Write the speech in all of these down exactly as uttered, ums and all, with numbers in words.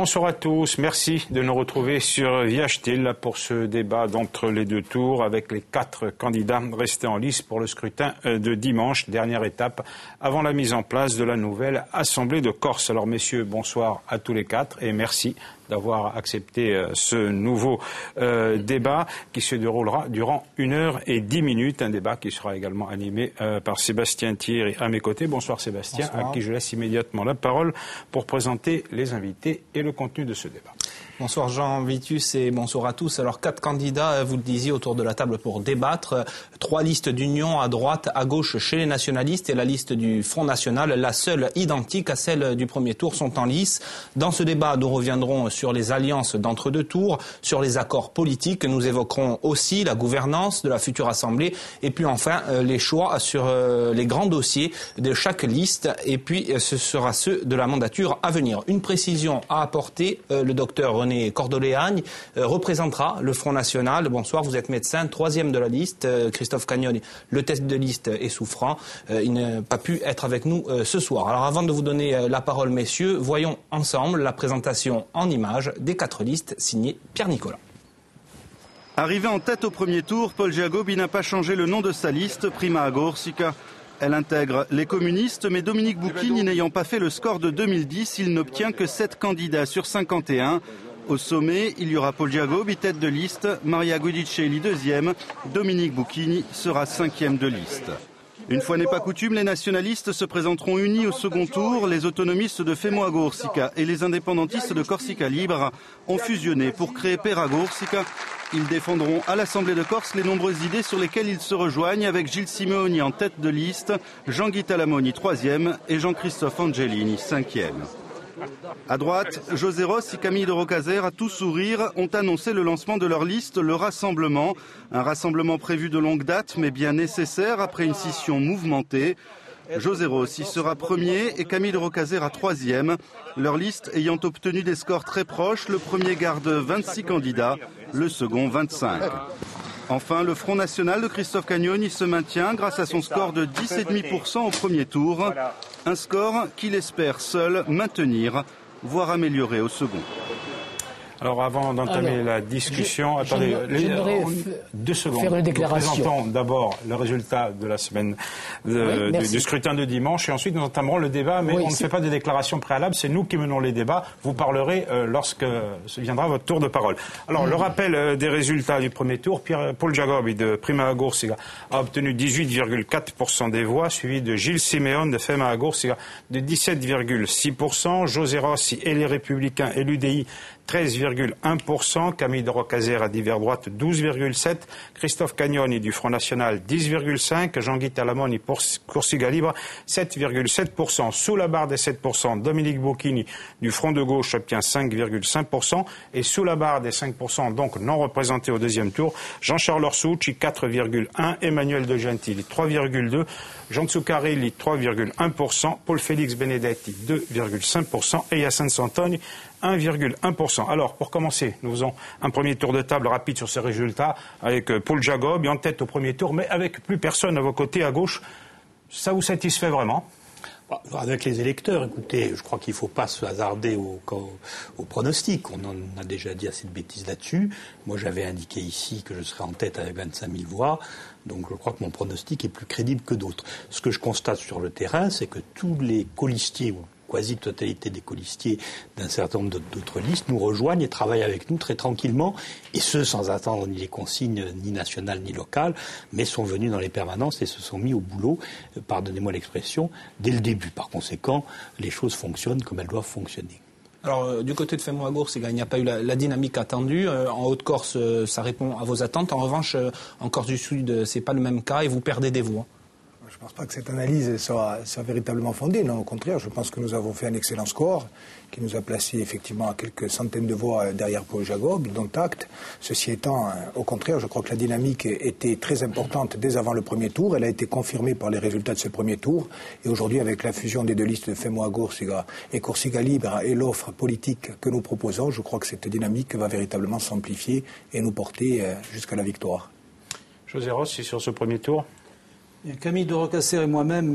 Bonsoir à tous, merci de nous retrouver sur Via Stil pour ce débat d'entre les deux tours avec les quatre candidats restés en lice pour le scrutin de dimanche, dernière étape avant la mise en place de la nouvelle Assemblée de Corse. Alors messieurs, bonsoir à tous les quatre et merci d'avoir accepté ce nouveau euh, débat qui se déroulera durant une heure et dix minutes. Un débat qui sera également animé euh, par Sébastien Thierry à mes côtés. Bonsoir Sébastien, bonsoir. À qui je laisse immédiatement la parole pour présenter les invités et le contenu de ce débat. Bonsoir Jean Vitus et bonsoir à tous. Alors quatre candidats, vous le disiez, autour de la table pour débattre. Trois listes d'union à droite, à gauche chez les nationalistes et la liste du Front National, la seule identique à celle du premier tour, sont en lice. Dans ce débat, nous reviendrons sur les alliances d'entre-deux tours, sur les accords politiques. Nous évoquerons aussi la gouvernance de la future Assemblée et puis enfin les choix sur les grands dossiers de chaque liste. Et puis ce sera ceux de la mandature à venir. Une précision à apporter, le docteur René Cordoléagne euh, représentera le Front National. Bonsoir, vous êtes médecin, troisième de la liste. Euh, Christophe Cagnoni, le test de liste est souffrant. Euh, il n'a pas pu être avec nous euh, ce soir. Alors avant de vous donner euh, la parole, messieurs, voyons ensemble la présentation en images des quatre listes signées Pierre Nicolas. Arrivé en tête au premier tour, Paul Giacobbi n'a pas changé le nom de sa liste, Prima Agorsica. Elle intègre les communistes, mais Dominique Boucchini n'ayant pas fait le score de deux mille dix, il n'obtient que sept candidats sur cinquante et un. Au sommet, il y aura Paul Giacobbi, tête de liste, Maria Guidicelli, deuxième, Dominique Boucchini sera cinquième de liste. Une fois n'est pas coutume, les nationalistes se présenteront unis au second tour. Les autonomistes de Femo Agorsica et les indépendantistes de Corsica Libre ont fusionné pour créer Per Agorsica. Ils défendront à l'Assemblée de Corse les nombreuses idées sur lesquelles ils se rejoignent avec Gilles Simeoni en tête de liste, Jean-Guy Talamoni troisième et Jean-Christophe Angelini cinquième. À droite, José Ross et Camille de Roccaser, à tout sourire, ont annoncé le lancement de leur liste, le Rassemblement. Un rassemblement prévu de longue date, mais bien nécessaire après une scission mouvementée. José Ross y sera premier et Camille de Roccaser à troisième. Leur liste ayant obtenu des scores très proches, le premier garde vingt-six candidats, le second vingt-cinq. Enfin, le Front National de Christophe Cagnoni se maintient grâce à son score de dix virgule cinq pour cent au premier tour. Un score qu'il espère seul maintenir, voire améliorer au second. Alors avant d'entamer Alors, la discussion, je, attendez, les, euh, deux secondes. Faire une déclaration. Nous présentons d'abord le résultat de la semaine de, oui, du, du scrutin de dimanche et ensuite nous entamerons le débat, mais oui, on ne fait pas de déclarations préalables, c'est nous qui menons les débats. Vous parlerez euh, lorsque viendra votre tour de parole. Alors mmh. le rappel euh, des résultats du premier tour, Pierre, Paul Giacobbi de Prima Agorsica a obtenu dix-huit virgule quatre pour cent des voix, suivi de Gilles Simeone de Fema Agorsica de dix-sept virgule six pour cent, José Rossi et les Républicains et l'U D I treize virgule un pour cent, Camille de Roccaser à divers droite douze virgule sept pour cent, Christophe Cagnoni du Front National dix virgule cinq pour cent, Jean-Guy Talamoni pour Corsica Libre sept virgule sept pour cent. Sous la barre des sept pour cent, Dominique Boucchini du Front de Gauche obtient cinq virgule cinq pour cent et sous la barre des cinq pour cent, donc non représenté au deuxième tour, Jean-Charles Orsucci quatre virgule un pour cent, Emmanuel De Gentili trois virgule deux pour cent, Jean Zuccarelli trois virgule un pour cent, Paul Félix Benedetti deux virgule cinq pour cent et Yacine Santoni un virgule un pour cent. Alors, pour commencer, nous faisons un premier tour de table rapide sur ces résultats avec Paul Giacobbi en tête au premier tour, mais avec plus personne à vos côtés à gauche. Ça vous satisfait vraiment ? Avec les électeurs, écoutez, je crois qu'il ne faut pas se hasarder au, au, au pronostic. On en a déjà dit assez de bêtises là-dessus. Moi, j'avais indiqué ici que je serais en tête avec vingt-cinq mille voix. Donc, je crois que mon pronostic est plus crédible que d'autres. Ce que je constate sur le terrain, c'est que tous les colistiers, ou quasi-totalité des colistiers d'un certain nombre d'autres listes, nous rejoignent et travaillent avec nous très tranquillement, et ce, sans attendre ni les consignes ni nationales ni locales, mais sont venus dans les permanences et se sont mis au boulot, pardonnez-moi l'expression, dès le début. Par conséquent, les choses fonctionnent comme elles doivent fonctionner. Alors, euh, du côté de Femo Agorsica, il n'y a pas eu la, la dynamique attendue. Euh, en Haute-Corse, euh, ça répond à vos attentes. En revanche, euh, en Corse du Sud, euh, c'est pas le même cas et vous perdez des voix. Je ne pense pas que cette analyse soit, soit véritablement fondée. Non, au contraire, je pense que nous avons fait un excellent score qui nous a placé effectivement à quelques centaines de voix derrière Paul Giacobbi, dont acte. Ceci étant, au contraire, je crois que la dynamique était très importante dès avant le premier tour. Elle a été confirmée par les résultats de ce premier tour. Et aujourd'hui, avec la fusion des deux listes de Femo Agorsica et Corsica Libre et l'offre politique que nous proposons, je crois que cette dynamique va véritablement s'amplifier et nous porter jusqu'à la victoire. José Rossi, sur ce premier tour. Camille de Roccaser et moi-même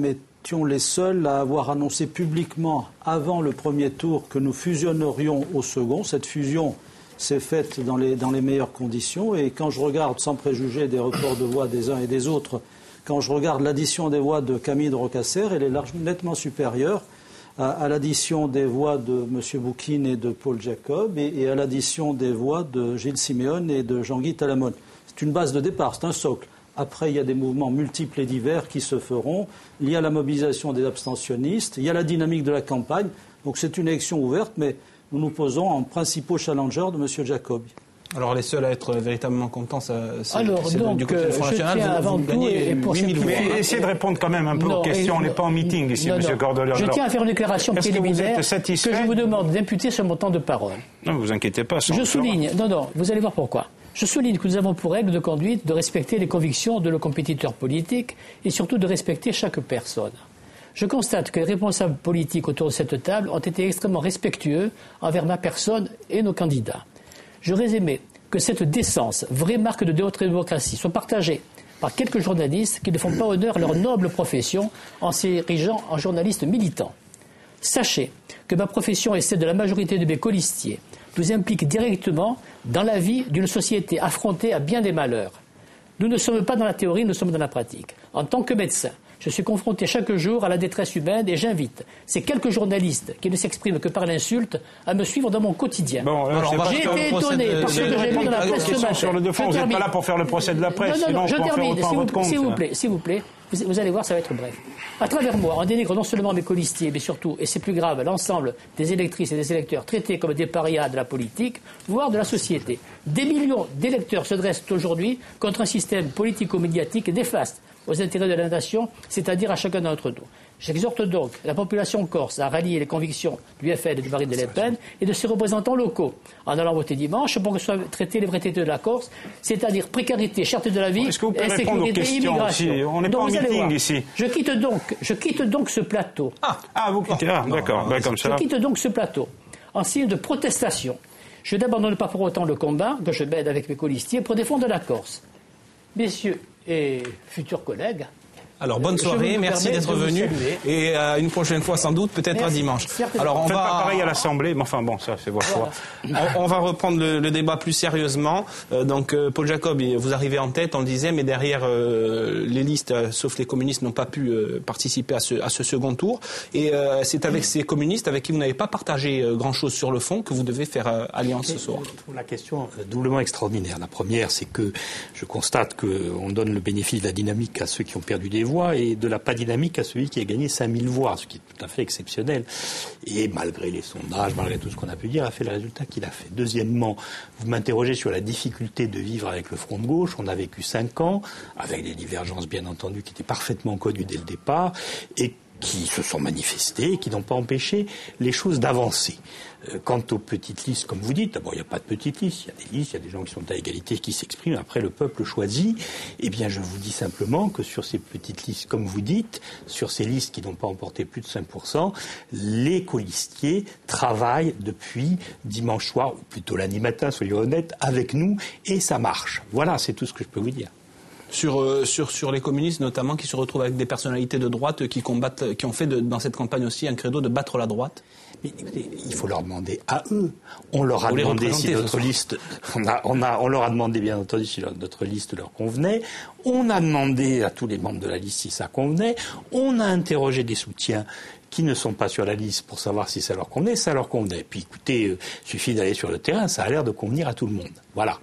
étions les seuls à avoir annoncé publiquement, avant le premier tour, que nous fusionnerions au second. Cette fusion s'est faite dans les, dans les meilleures conditions. Et quand je regarde, sans préjuger des reports de voix des uns et des autres, quand je regarde l'addition des voix de Camille de Rocasser, elle est largement, nettement supérieure à, à l'addition des voix de M. Boukine et de Paul Jacob et, et à l'addition des voix de Gilles Siméon et de Jean-Guy Talamone. C'est une base de départ, c'est un socle. Après, il y a des mouvements multiples et divers qui se feront. Il y a la mobilisation des abstentionnistes, il y a la dynamique de la campagne. Donc c'est une élection ouverte, mais nous nous posons en principaux challenger de M. Jacob. Alors les seuls à être véritablement contents, c'est Alors, donc, du côté du Front je National. tiens Vous, avant vous tout, gagnez et pour huit mille voix. Mais essayez de répondre quand même un peu non, aux questions. et, On n'est pas en meeting ici, non, M. non. Gordoler. Je tiens à faire une déclaration Est-ce que vous préliminaire êtes satisfait que je vous demande d'imputer sur mon temps de parole. Non, ne vous inquiétez pas. Ça Je souligne, non, non, vous allez voir pourquoi. Je souligne que nous avons pour règle de conduite de respecter les convictions de nos compétiteurs politiques et surtout de respecter chaque personne. Je constate que les responsables politiques autour de cette table ont été extrêmement respectueux envers ma personne et nos candidats. J'aurais aimé que cette décence, vraie marque de notre démocratie, soit partagée par quelques journalistes qui ne font pas honneur à leur noble profession en s'érigeant en journalistes militants. Sachez que ma profession et celle de la majorité de mes colistiers nous implique directement dans la vie d'une société affrontée à bien des malheurs. Nous ne sommes pas dans la théorie, nous sommes dans la pratique. En tant que médecin, je suis confronté chaque jour à la détresse humaine et j'invite ces quelques journalistes qui ne s'expriment que par l'insulte à me suivre dans mon quotidien. Bon, alors, j'ai été étonné par ce que j'ai lu dans la presse ce matin. Sur le fond, vous n'êtes pas là pour faire le procès de la presse. Non, non, non, sinon, je termine, s'il vous, compte, s'il vous plaît, s'il vous plaît. Vous, vous allez voir, ça va être bref. À travers moi, on dénigre non seulement mes colistiers, mais surtout, et c'est plus grave, l'ensemble des électrices et des électeurs traités comme des parias de la politique, voire de la société. Des millions d'électeurs se dressent aujourd'hui contre un système politico-médiatique néfaste aux intérêts de la nation, c'est-à-dire à chacun d'entre nous. J'exhorte donc la population corse à rallier les convictions du F L et du Marine de Le Pen et de ses représentants locaux en allant voter dimanche pour que soient traités les vrais de la Corse, c'est-à-dire précarité, cherté de la vie, insécurité, immigration. Aussi on n'est pas en meeting ici. Je quitte donc, je quitte donc ce plateau. Ah, ah vous quittez. Ah, d'accord, ben, comme ça. Je quitte donc ce plateau en signe de protestation. Je n'abandonne pas pour autant le combat que je mène avec mes colistiers pour défendre la Corse. Messieurs et futurs collègues, alors bonne soirée, merci d'être venu et euh, une prochaine fois sans doute, peut-être un dimanche. Alors on Faites va pas pareil à l'Assemblée, mais enfin bon, ça c'est votre choix. On, on va reprendre le, le débat plus sérieusement. Euh, donc euh, Paul Jacob, vous arrivez en tête, on le disait, mais derrière euh, les listes, euh, sauf les communistes, n'ont pas pu euh, participer à ce, à ce second tour. Et euh, c'est avec ces communistes avec qui vous n'avez pas partagé euh, grand-chose sur le fond que vous devez faire euh, alliance ce soir. Je trouve la question euh, doublement extraordinaire. La première, c'est que je constate qu'on donne le bénéfice de la dynamique à ceux qui ont perdu des voix et de la pas dynamique à celui qui a gagné cinq mille voix, ce qui est tout à fait exceptionnel. Et malgré les sondages, malgré tout ce qu'on a pu dire, a fait le résultat qu'il a fait. Deuxièmement, vous m'interrogez sur la difficulté de vivre avec le Front de gauche. On a vécu cinq ans, avec des divergences bien entendu qui étaient parfaitement connues dès le départ, et qui se sont manifestées et qui n'ont pas empêché les choses d'avancer. Euh, quant aux petites listes, comme vous dites, d'abord il n'y a pas de petites listes, il y a des listes, il y a des gens qui sont à égalité, qui s'expriment, après le peuple choisit. Eh bien je vous dis simplement que sur ces petites listes, comme vous dites, sur ces listes qui n'ont pas emporté plus de cinq pour cent, les colistiers travaillent depuis dimanche soir, ou plutôt lundi matin, soyons honnêtes, avec nous, et ça marche. Voilà, c'est tout ce que je peux vous dire. Sur, euh, sur, sur les communistes notamment, qui se retrouvent avec des personnalités de droite qui combattent, qui ont fait de, dans cette campagne aussi un credo de battre la droite. Mais écoutez, il faut leur demander à eux. On leur a demandé si notre liste, on a, on a, on leur a demandé bien entendu si notre liste leur convenait. On a demandé à tous les membres de la liste si ça convenait. On a interrogé des soutiens qui ne sont pas sur la liste pour savoir si ça leur convenait. Ça leur convenait. Puis écoutez, il euh, suffit d'aller sur le terrain. Ça a l'air de convenir à tout le monde. Voilà.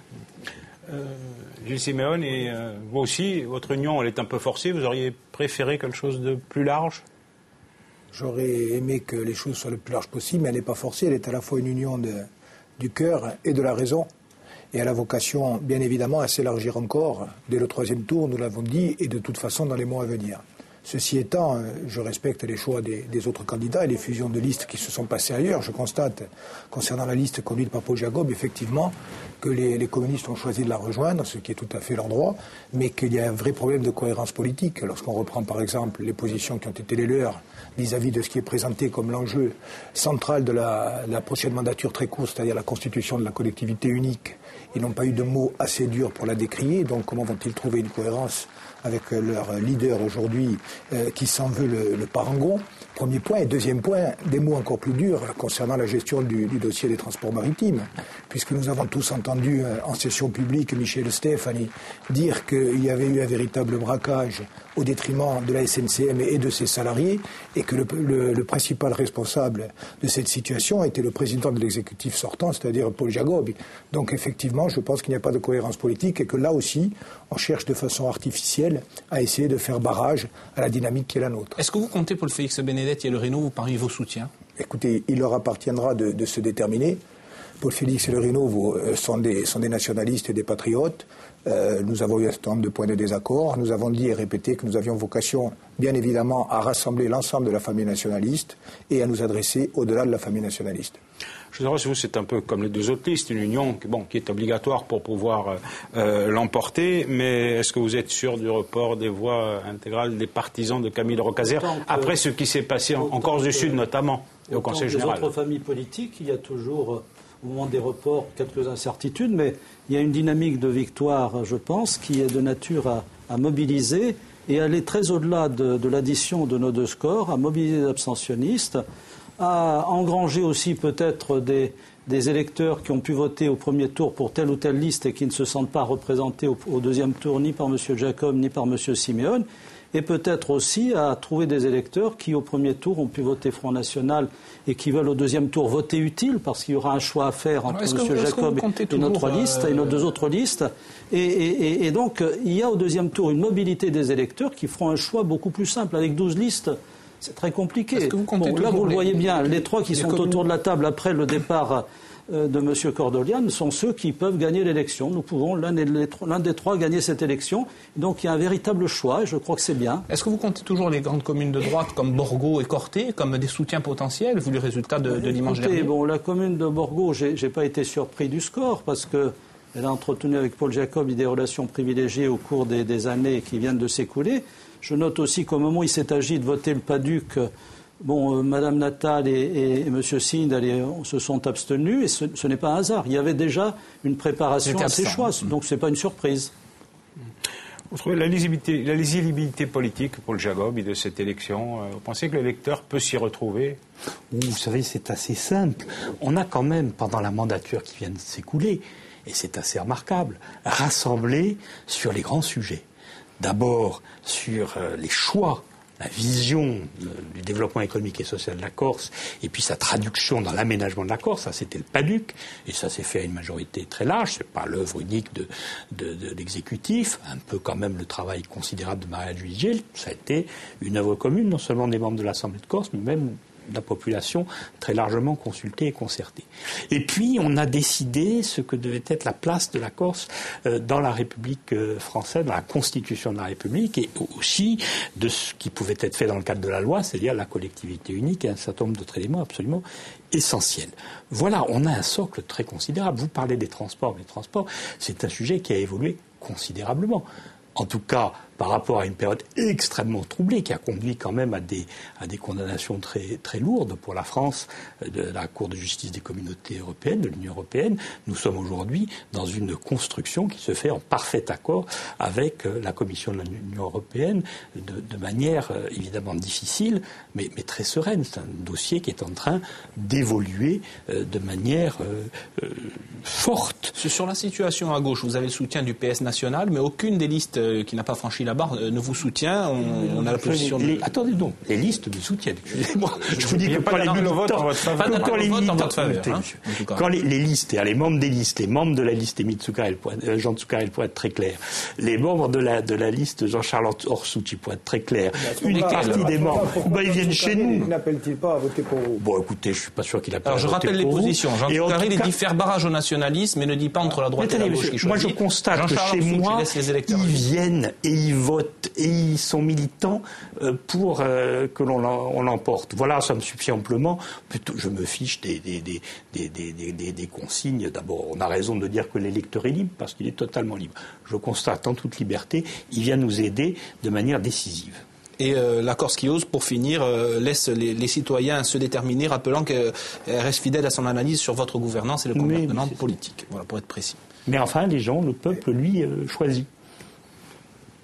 Euh... Gilles Siméon, et euh, vous aussi, votre union, elle est un peu forcée. Vous auriez préféré quelque chose de plus large ? J'aurais aimé que les choses soient le plus large possible, mais elle n'est pas forcée. Elle est à la fois une union de, du cœur et de la raison. Et elle a vocation, bien évidemment, à s'élargir encore dès le troisième tour, nous l'avons dit, et de toute façon dans les mois à venir. Ceci étant, je respecte les choix des, des autres candidats et les fusions de listes qui se sont passées ailleurs. Je constate, concernant la liste conduite par Paul Jacob, effectivement, que les, les communistes ont choisi de la rejoindre, ce qui est tout à fait leur droit, mais qu'il y a un vrai problème de cohérence politique. Lorsqu'on reprend, par exemple, les positions qui ont été les leurs vis-à-vis de ce qui est présenté comme l'enjeu central de la, la prochaine mandature très courte, c'est-à-dire la constitution de la collectivité unique, ils n'ont pas eu de mots assez durs pour la décrier. Donc comment vont-ils trouver une cohérence avec leur leader aujourd'hui euh, qui s'en veut le, le parangon. Premier point. Et deuxième point, des mots encore plus durs concernant la gestion du, du dossier des transports maritimes, puisque nous avons tous entendu euh, en session publique Michel Stefani dire qu'il y avait eu un véritable braquage au détriment de la S N C M et de ses salariés, et que le, le, le principal responsable de cette situation était le président de l'exécutif sortant, c'est-à-dire Paul Jacob. Donc effectivement, je pense qu'il n'y a pas de cohérence politique et que là aussi, on cherche de façon artificielle à essayer de faire barrage à la dynamique qui est la nôtre. Est-ce que vous comptez, Paul Félix Bénédette et le Reynaud, parmi vos soutiens? Écoutez, il leur appartiendra de, de se déterminer. Paul Félix et le Reynaud sont des, sont des nationalistes et des patriotes. Euh, nous avons eu un certain nombre de points de désaccord. Nous avons dit et répété que nous avions vocation, bien évidemment, à rassembler l'ensemble de la famille nationaliste et à nous adresser au-delà de la famille nationaliste. Je dirais, vous, c'est un peu comme les deux autres listes, une union bon, qui est obligatoire pour pouvoir euh, l'emporter, mais est-ce que vous êtes sûr du report des voix intégrales des partisans de Camille Rocazert, après ce qui s'est passé en, en Corse du Sud notamment, et au Conseil général? Dans les autres familles politiques, il y a toujours, au moment des reports, quelques incertitudes, mais il y a une dynamique de victoire, je pense, qui est de nature à, à mobiliser et aller très au-delà de, de l'addition de nos deux scores, à mobiliser les abstentionnistes, à engranger aussi peut-être des, des électeurs qui ont pu voter au premier tour pour telle ou telle liste et qui ne se sentent pas représentés au, au deuxième tour ni par M. Jacob ni par M. Siméon, et peut-être aussi à trouver des électeurs qui au premier tour ont pu voter Front National et qui veulent au deuxième tour voter utile parce qu'il y aura un choix à faire entre M. Jacob et notre liste euh... et nos deux autres listes. Et, et, et donc il y a au deuxième tour une mobilité des électeurs qui feront un choix beaucoup plus simple. Avec douze listes, c'est très compliqué. Vous bon, là, vous le voyez bien, les trois qui les sont communes... autour de la table après le départ euh, de M. Cordolian sont ceux qui peuvent gagner l'élection. Nous pouvons, l'un des, l'un des trois, gagner cette élection. Donc il y a un véritable choix et je crois que c'est bien. Est-ce que vous comptez toujours les grandes communes de droite comme Borgo et Corté comme des soutiens potentiels, vu les résultats de, de dimanche Écoutez, dernier? Bon, la commune de Borgo, je n'ai pas été surpris du score parce que elle a entretenu avec Paul Jacob des relations privilégiées au cours des, des années qui viennent de s'écouler. Je note aussi qu'au moment où il s'est agi de voter le Paduc, bon, euh, Mme Natal et, et, et M. Sind allez, se sont abstenus, et ce, ce n'est pas un hasard. Il y avait déjà une préparation à ces choix, donc ce n'est pas une surprise. Vous trouvez la lisibilité, la lisibilité politique pour le Jacob de cette élection, euh, vous pensez que l'électeur peut s'y retrouver? Vous savez, c'est assez simple. On a quand même, pendant la mandature qui vient de s'écouler, et c'est assez remarquable, rassemblé sur les grands sujets. D'abord sur euh, les choix, la vision euh, du développement économique et social de la Corse, et puis sa traduction dans l'aménagement de la Corse, ça c'était le Paduc, et ça s'est fait à une majorité très large, c'est pas l'œuvre unique de, de, de l'exécutif, un peu quand même le travail considérable de Marie-Julie Gilles, ça a été une œuvre commune, non seulement des membres de l'Assemblée de Corse, mais même de la population très largement consultée et concertée. Et puis, on a décidé ce que devait être la place de la Corse euh, dans la République euh, française, dans la Constitution de la République, et aussi de ce qui pouvait être fait dans le cadre de la loi, c'est-à-dire la collectivité unique et un certain nombre d'autres éléments absolument essentiels. Voilà, on a un socle très considérable. Vous parlez des transports, mais les transports, c'est un sujet qui a évolué considérablement. En tout cas, par rapport à une période extrêmement troublée qui a conduit quand même à des, à des condamnations très, très lourdes pour la France de la Cour de justice des communautés européennes, de l'Union européenne. Nous sommes aujourd'hui dans une construction qui se fait en parfait accord avec la Commission de l'Union européenne de, de manière évidemment difficile, mais, mais très sereine. C'est un dossier qui est en train d'évoluer de manière euh, euh, forte. Sur la situation à gauche, vous avez le soutien du P S national, mais aucune des listes qui n'a pas franchi la barre ne vous soutient. On, on a la position. Les, de... Attendez donc, les listes me soutiennent. Excusez-moi. Je vous dis que quand les militants, quand les militants, hein, quand les, les listes, et les membres des listes, les membres de la liste Émile Tsoukarel, euh, Jean Tsoukarel pour être très clair, les membres de la de la liste Jean-Charles Orsucci pour être très clair, une partie des membres, ben, ils viennent chez nous. N'appelle-t-il pas à voter pour vous? Bon, écoutez, je suis pas sûr qu'il appelle. Alors je rappelle les positions. Jean Tsoukarel dit faire barrage au nationalisme, mais ne dit pas entre la droite et la gauche qui choisit. Moi, je constate que chez moi, ils viennent et ils votent et ils sont militants pour euh, que l'on on l'emporte. Voilà, ça me suffit amplement. Plutôt, je me fiche des, des, des, des, des, des, des consignes. D'abord, on a raison de dire que l'électeur est libre parce qu'il est totalement libre. Je constate en toute liberté, il vient nous aider de manière décisive. Et euh, la Corse qui ose, pour finir, euh, laisse les, les citoyens se déterminer, rappelant qu'elle reste fidèle à son analyse sur votre gouvernance et le gouvernement politique. Voilà, pour être précis. Mais enfin, les gens, le peuple, lui, euh, choisit.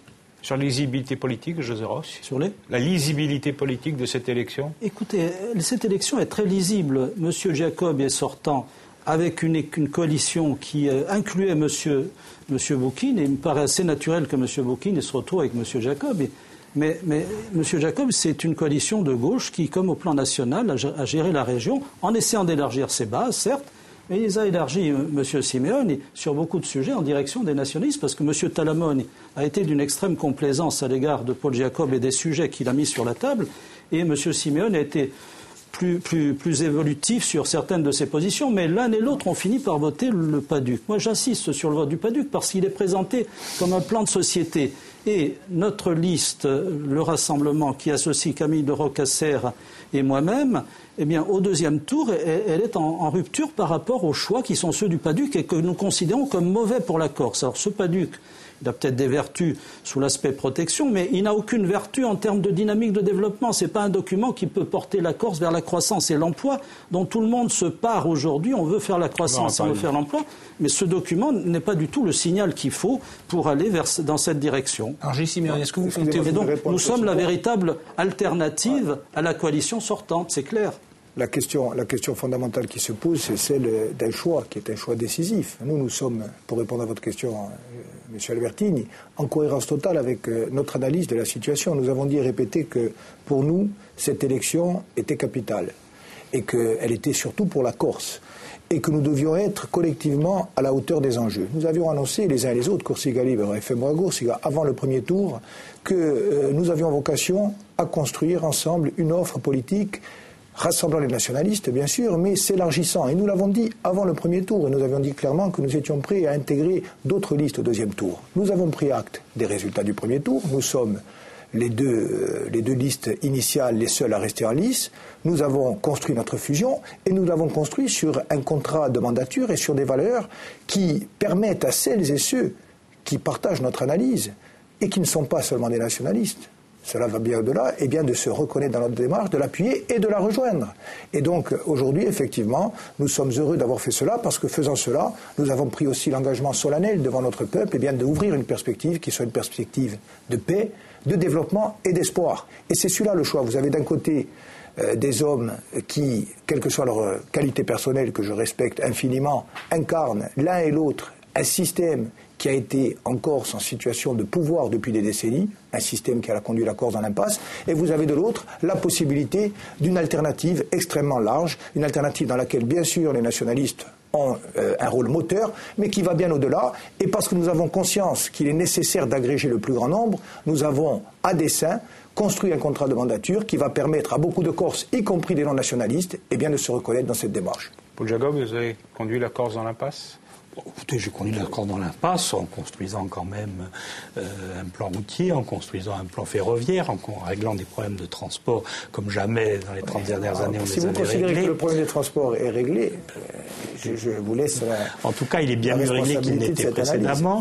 Sur la lisibilité politique, José Roch? Sur les La lisibilité politique de cette élection? Écoutez, cette élection est très lisible. Monsieur Jacob est sortant avec une, une coalition qui euh, incluait Monsieur, Monsieur Boukine, et il me paraît assez naturel que Monsieur Boukine se retrouve avec Monsieur Jacob. Et, mais, mais Monsieur Jacob, c'est une coalition de gauche qui, comme au plan national, a, a géré la région en essayant d'élargir ses bases, certes, mais il a élargi M. Simeone sur beaucoup de sujets en direction des nationalistes, parce que M. Talamone a été d'une extrême complaisance à l'égard de Paul Jacob et des sujets qu'il a mis sur la table, et M. Simeone a été Plus, plus, plus évolutif sur certaines de ses positions, mais l'un et l'autre ont fini par voter le PADUC. Moi, j'insiste sur le vote du PADUC parce qu'il est présenté comme un plan de société. Et notre liste, le Rassemblement, qui associe Camille de Rocasser et moi-même, eh bien, au deuxième tour, elle est en, en rupture par rapport aux choix qui sont ceux du PADUC et que nous considérons comme mauvais pour la Corse. Alors, ce PADUC, il a peut-être des vertus sous l'aspect protection, mais il n'a aucune vertu en termes de dynamique de développement. Ce n'est pas un document qui peut porter la Corse vers la croissance et l'emploi, dont tout le monde se part aujourd'hui. On veut faire la croissance, on veut faire l'emploi, mais ce document n'est pas du tout le signal qu'il faut pour aller vers, dans cette direction. Alors, J. Simeone, est-ce que vous comptez... Et donc, nous sommes la véritable alternative à la coalition sortante, c'est clair. La question, la question fondamentale qui se pose, c'est celle d'un choix, qui est un choix décisif. Nous, nous sommes, pour répondre à votre question, euh, M. Albertini, en cohérence totale avec euh, notre analyse de la situation. Nous avons dit et répété que, pour nous, cette élection était capitale et qu'elle était surtout pour la Corse et que nous devions être collectivement à la hauteur des enjeux. Nous avions annoncé, les uns et les autres, Corsica Libre et Femmo Corsica, avant le premier tour, que euh, nous avions vocation à construire ensemble une offre politique rassemblant les nationalistes, bien sûr, mais s'élargissant. Et nous l'avons dit avant le premier tour, et nous avions dit clairement que nous étions prêts à intégrer d'autres listes au deuxième tour. Nous avons pris acte des résultats du premier tour. Nous sommes les deux, euh, les deux listes initiales les seules à rester en lice. Nous avons construit notre fusion, et nous l'avons construit sur un contrat de mandature et sur des valeurs qui permettent à celles et ceux qui partagent notre analyse, et qui ne sont pas seulement des nationalistes, cela va bien au-delà, et bien de se reconnaître dans notre démarche, de l'appuyer et de la rejoindre. Et donc, aujourd'hui, effectivement, nous sommes heureux d'avoir fait cela, parce que faisant cela, nous avons pris aussi l'engagement solennel devant notre peuple, et bien d'ouvrir une perspective qui soit une perspective de paix, de développement et d'espoir. Et c'est celui-là le choix. Vous avez d'un côté euh, des hommes qui, quelle que soit leur qualité personnelle, que je respecte infiniment, incarnent l'un et l'autre un système qui a été en Corse en situation de pouvoir depuis des décennies, un système qui a conduit la Corse dans l'impasse, et vous avez de l'autre la possibilité d'une alternative extrêmement large, une alternative dans laquelle, bien sûr, les nationalistes ont euh, un rôle moteur, mais qui va bien au-delà, et parce que nous avons conscience qu'il est nécessaire d'agréger le plus grand nombre, nous avons, à dessein, construit un contrat de mandature qui va permettre à beaucoup de Corses, y compris des non-nationalistes, eh bien, de se reconnaître dans cette démarche. Paul Jacob, vous avez conduit la Corse dans l'impasse ? Écoutez, j'ai conduit la Corse dans l'impasse en construisant quand même euh, un plan routier, en construisant un plan ferroviaire, en, en réglant des problèmes de transport comme jamais dans les trente oui. dernières années on si les avait réglés. Si vous considérez que le problème des transports est réglé, je, je vous laisse la, En tout cas, il est bien mieux réglé qu'il n'était précédemment,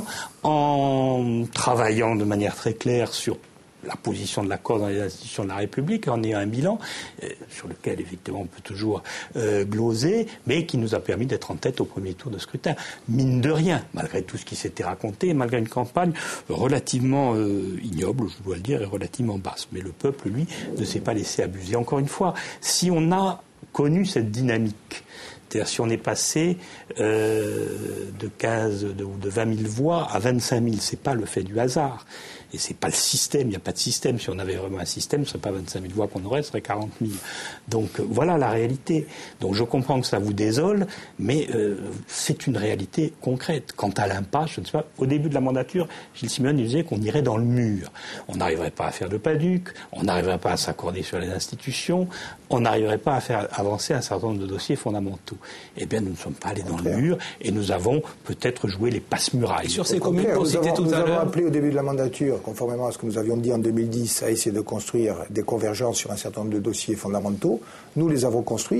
en travaillant de manière très claire sur la position de la Corse dans les institutions de la République, en ayant un bilan euh, sur lequel, effectivement, on peut toujours euh, gloser, mais qui nous a permis d'être en tête au premier tour de scrutin. Mine de rien, malgré tout ce qui s'était raconté, malgré une campagne relativement euh, ignoble, je dois le dire, et relativement basse. Mais le peuple, lui, ne s'est pas laissé abuser. Encore une fois, si on a connu cette dynamique, c'est-à-dire si on est passé euh, de quinze de, ou de vingt mille voix à vingt-cinq mille, c'est pas le fait du hasard. Et c'est pas le système, il n'y a pas de système. Si on avait vraiment un système, ce ne serait pas vingt-cinq mille voix qu'on aurait, ce serait quarante mille. Donc voilà la réalité. Donc je comprends que ça vous désole, mais euh, c'est une réalité concrète. Quant à l'impasse, je ne sais pas, au début de la mandature, Gilles Simeone disait qu'on irait dans le mur. On n'arriverait pas à faire de PADUC, on n'arriverait pas à s'accorder sur les institutions, on n'arriverait pas à faire avancer un certain nombre de dossiers fondamentaux. Eh bien, nous ne sommes pas allés dans le mur et nous avons peut-être joué les passe-murailles. Sur ces communes qu'on citait tout à l'heure. Nous avons appelé au début de la mandature, conformément à ce que nous avions dit en deux mille dix, à essayer de construire des convergences sur un certain nombre de dossiers fondamentaux. Nous les avons construites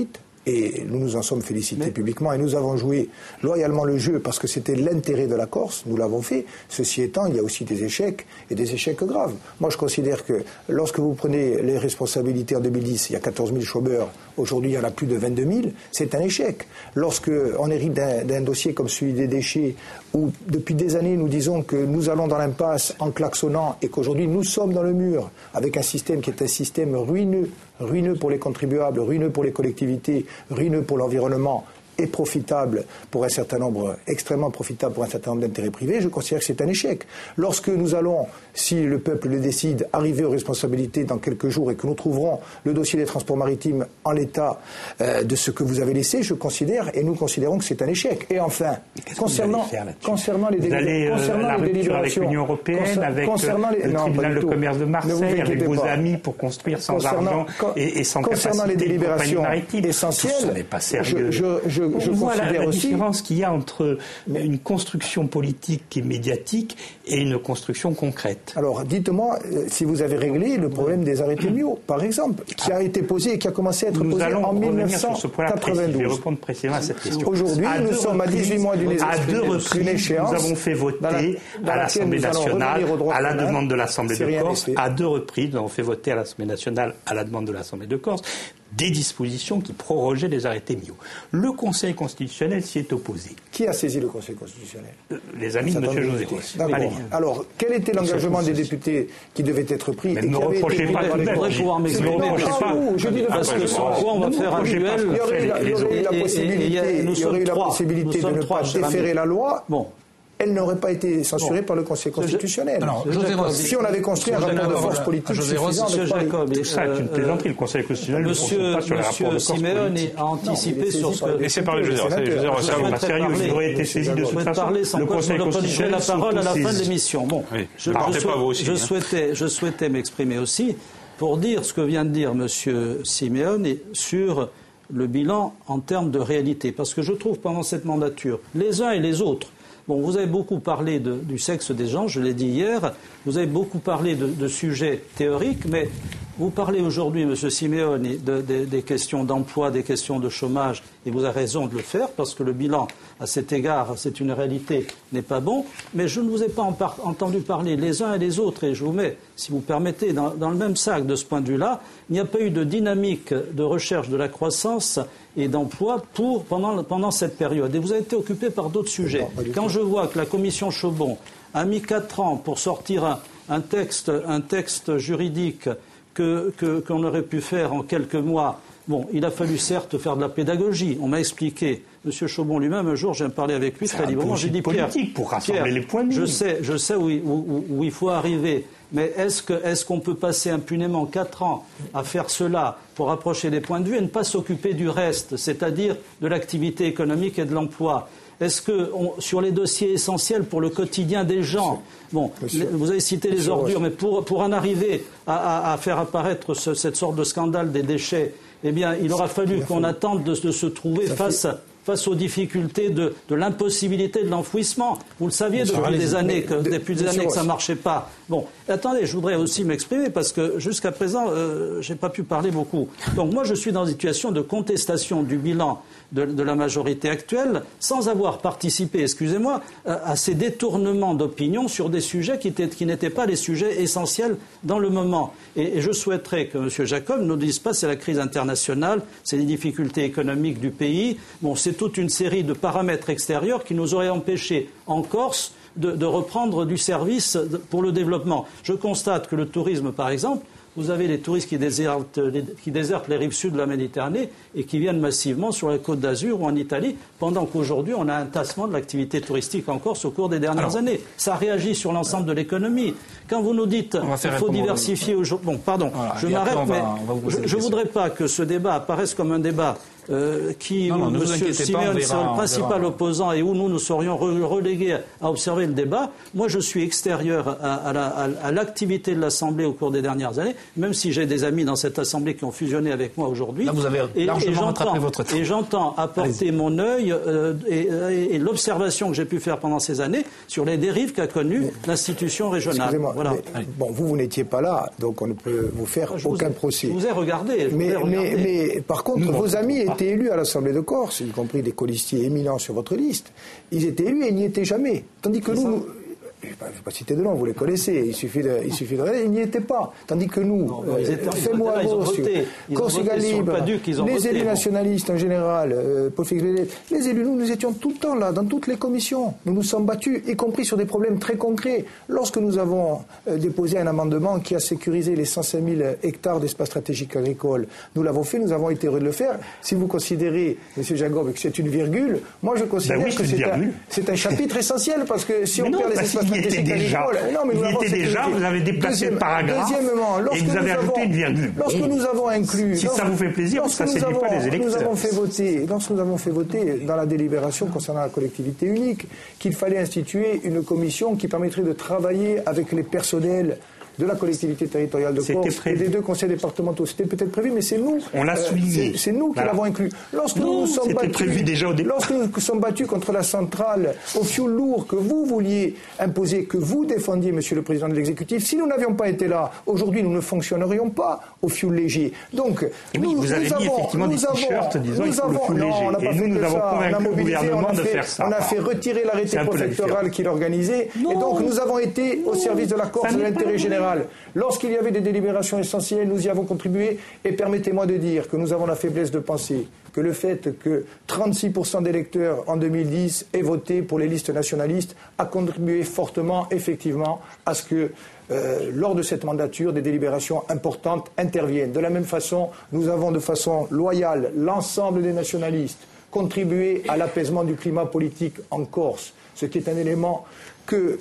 Et nous nous en sommes félicités mais... publiquement et nous avons joué loyalement le jeu parce que c'était l'intérêt de la Corse, nous l'avons fait. Ceci étant, il y a aussi des échecs et des échecs graves. Moi, je considère que lorsque vous prenez les responsabilités en deux mille dix, il y a quatorze mille chômeurs, aujourd'hui il y en a plus de vingt-deux mille, c'est un échec. Lorsque on hérite d'un, d'un dossier comme celui des déchets, où depuis des années nous disons que nous allons dans l'impasse en klaxonnant et qu'aujourd'hui nous sommes dans le mur avec un système qui est un système ruineux, ruineux pour les contribuables, ruineux pour les collectivités, ruineux pour l'environnement et profitable pour un certain nombre, extrêmement profitable pour un certain nombre d'intérêts privés, je considère que c'est un échec. Lorsque nous allons, si le peuple le décide, arriver aux responsabilités dans quelques jours et que nous trouverons le dossier des transports maritimes en l'état euh, de ce que vous avez laissé, je considère, et nous considérons que c'est un échec. Et enfin, concernant, concernant les, délibér- allez, euh, concernant la les délibérations... avec l'Union européenne, concer- avec concernant les, le non, tribunal de commerce de Marseille, avec vos pas. amis pour construire sans concernant, argent et, et sans concernant capacité les délibérations maritime. essentielles, Tout ça n'est pas sérieux. je, je, je, On je voit la, la aussi... différence qu'il y a entre une construction politique et médiatique et une construction concrète. Alors, dites-moi euh, si vous avez réglé le problème des arrêtés M I O, par exemple, qui a été posé et qui a commencé à être nous posé allons en revenir sur ce point-là précis. quatre-vingt-douze. Je vais répondre précisément à cette question. Aujourd'hui, à nous sommes à dix-huit mois d'une À deux reprises, échéance, nous avons fait voter dans la, dans à l'Assemblée nationale, à la commun, demande de l'Assemblée de Corse, fait. à deux reprises, nous avons fait voter à l'Assemblée nationale, à la demande de l'Assemblée de Corse, des dispositions qui prorogeaient les arrêtés M I O. Le Conseil constitutionnel s'y est opposé. Qui a saisi le Conseil constitutionnel ? euh, Les amis de M. José Rossi. Alors, quel était l'engagement des députés qui devait être pris ? Mais ne reprochez pas tout de même. pouvoir m'exprimer. Je dis de Parce que sans quoi on va faire un duel. Il y aurait eu la possibilité, il y aurait eu la possibilité de ne pas déférer la loi. Bon. Elle n'aurait pas été censurée bon. par le Conseil constitutionnel. Alors, si on avait construit un rapport de force politique suffisant de Jacob, tout ça est une plaisanterie. Le Conseil constitutionnel ne se pas sur les rapports de force politique. A anticipé sur ce que... Laissez parler José Rossi. José Rossi, c'est pas sérieux. Il aurait été saisi de toute façon. Le Conseil constitutionnel la parole à la fin de l'émission. Bon, je souhaitais m'exprimer aussi pour dire ce que vient de dire M. Simeone sur le bilan en termes de réalité. Parce que je trouve pendant cette mandature, les uns et les autres, bon, vous avez beaucoup parlé de, du sexe des gens, je l'ai dit hier, vous avez beaucoup parlé de, de sujets théoriques, mais vous parlez aujourd'hui, M. Simeone, de, de, des questions d'emploi, des questions de chômage, et vous avez raison de le faire, parce que le bilan, à cet égard, c'est une réalité, n'est pas bon, mais je ne vous ai pas en par- entendu parler les uns et les autres, et je vous mets, si vous permettez, dans, dans le même sac de ce point de vue-là, il n'y a pas eu de dynamique de recherche de la croissance et d'emploi pour, pendant, pendant cette période. Et vous avez été occupé par d'autres sujets. Quand je vois que la commission Chaubon a mis quatre ans pour sortir un, un, texte, un texte juridique que, que, qu'on aurait pu faire en quelques mois, bon, il a fallu certes faire de la pédagogie. On m'a expliqué, M. Chaubon lui-même, un jour, j'ai parlé avec lui très librement. J'ai dit, Pierre, pour rassembler Pierre, les points de vue. Je sais, je sais où, où, où il faut arriver. Mais est-ce, que, est-ce qu'on peut passer impunément quatre ans à faire cela pour rapprocher les points de vue et ne pas s'occuper du reste, c'est-à-dire de l'activité économique et de l'emploi ? Est-ce que, on, sur les dossiers essentiels pour le quotidien des gens, bon, les, vous avez cité les ordures, mais pour, pour en arriver à, à, à faire apparaître ce, cette sorte de scandale des déchets, eh bien, il aura fallu qu'on attende de, de se trouver face à... face aux difficultés de, de l'impossibilité de l'enfouissement. Vous le saviez depuis des années que, depuis des années que ça ne marchait pas. Bon, attendez, je voudrais aussi m'exprimer parce que jusqu'à présent, euh, je n'ai pas pu parler beaucoup. Donc moi, je suis dans une situation de contestation du bilan de, de la majorité actuelle sans avoir participé, excusez-moi, à, à ces détournements d'opinion sur des sujets qui, étaient, qui n'étaient pas les sujets essentiels dans le moment. Et, et je souhaiterais que M. Jacob ne nous dise pas c'est la crise internationale, c'est les difficultés économiques du pays. Bon, c'est toute une série de paramètres extérieurs qui nous auraient empêchés en Corse de, de reprendre du service pour le développement. Je constate que le tourisme, par exemple, vous avez les touristes qui désertent, les, qui désertent les rives sud de la Méditerranée et qui viennent massivement sur la Côte d'Azur ou en Italie, pendant qu'aujourd'hui on a un tassement de l'activité touristique en Corse au cours des dernières Alors, années. Ça réagit sur l'ensemble de l'économie. Quand vous nous dites qu'il faut diversifier aujourd'hui... Bon, pardon, voilà, je m'arrête, mais je ne voudrais pas que ce débat apparaisse comme un débat Euh, qui, non, non, où M. Simeone serait le principal opposant et où nous nous serions relégués à observer le débat. Moi, je suis extérieur à, à, la, à, à l'activité de l'Assemblée au cours des dernières années, même si j'ai des amis dans cette Assemblée qui ont fusionné avec moi aujourd'hui. Là, vous avez et, largement et rattrapé votre temps. Et j'entends apporter Allez-y. mon œil euh, et, et, et l'observation que j'ai pu faire pendant ces années sur les dérives qu'a connues mais, l'institution régionale. Excusez-moi, voilà. mais, bon, vous, vous n'étiez pas là, donc on ne peut vous faire je aucun vous ai, procès. Je vous ai regardé. Je mais, vous ai regardé. Mais, mais par contre, Nous, vos amis étaient été élus à l'Assemblée de Corse, y compris des colistiers éminents sur votre liste, ils étaient élus et ils n'y étaient jamais. Tandis que nous... nous je ne vais pas citer de nom, vous les connaissez, il suffit de, il suffit de regarder, ils n'y étaient pas. Tandis que nous, non, euh, Fais-moi Corsica Libre, les élus nationalistes en général, euh, les élus, nous, nous étions tout le temps là, dans toutes les commissions. Nous nous sommes battus, y compris sur des problèmes très concrets. Lorsque nous avons euh, déposé un amendement qui a sécurisé les cent cinq mille hectares d'espace stratégique agricole, nous l'avons fait, nous avons été heureux de le faire. Si vous considérez, M. Jacob, que c'est une virgule, moi je considère ben oui, que c'est un, c'est un chapitre essentiel, parce que si mais on non, perd les espaces il était déjà, non, mais il était déjà, vous avez déplacé le paragraphe et vous avez ajouté une virgule. Lorsque nous avons inclus... Si ça vous fait plaisir, ça ne séduit pas les électeurs. Nous avons fait voter, lorsque nous avons fait voter dans la délibération concernant la collectivité unique, qu'il fallait instituer une commission qui permettrait de travailler avec les personnels de la collectivité territoriale de Corse et des deux conseils départementaux. C'était peut-être prévu, mais c'est nous. On l'a souligné. Euh, c'est, c'est nous qui voilà. l'avons inclus. Lorsque non, nous nous sommes battus, prévu déjà au départ. Lorsque nous nous sommes battus contre la centrale au fioul lourd que vous vouliez imposer, que vous défendiez, Monsieur le Président de l'Exécutif, si nous n'avions pas été là, aujourd'hui nous ne fonctionnerions pas au fioul léger. Donc, oui, nous, vous avez nous mis avons, effectivement des t-shirts disant il faut le fioul léger. Non, on n'a pas et fait nous, nous avons ça. convaincu le gouvernement de faire ça. On a fait retirer l'arrêté préfectoral qui l'organisait. Et donc, nous avons été au service de la Corse et de l'intérêt général. Lorsqu'il y avait des délibérations essentielles, nous y avons contribué. Et permettez-moi de dire que nous avons la faiblesse de penser que le fait que trente-six pour cent des électeurs en deux mille dix aient voté pour les listes nationalistes a contribué fortement, effectivement, à ce que, euh, lors de cette mandature, des délibérations importantes interviennent. De la même façon, nous avons de façon loyale, l'ensemble des nationalistes, contribué à l'apaisement du climat politique en Corse, ce qui est un élément que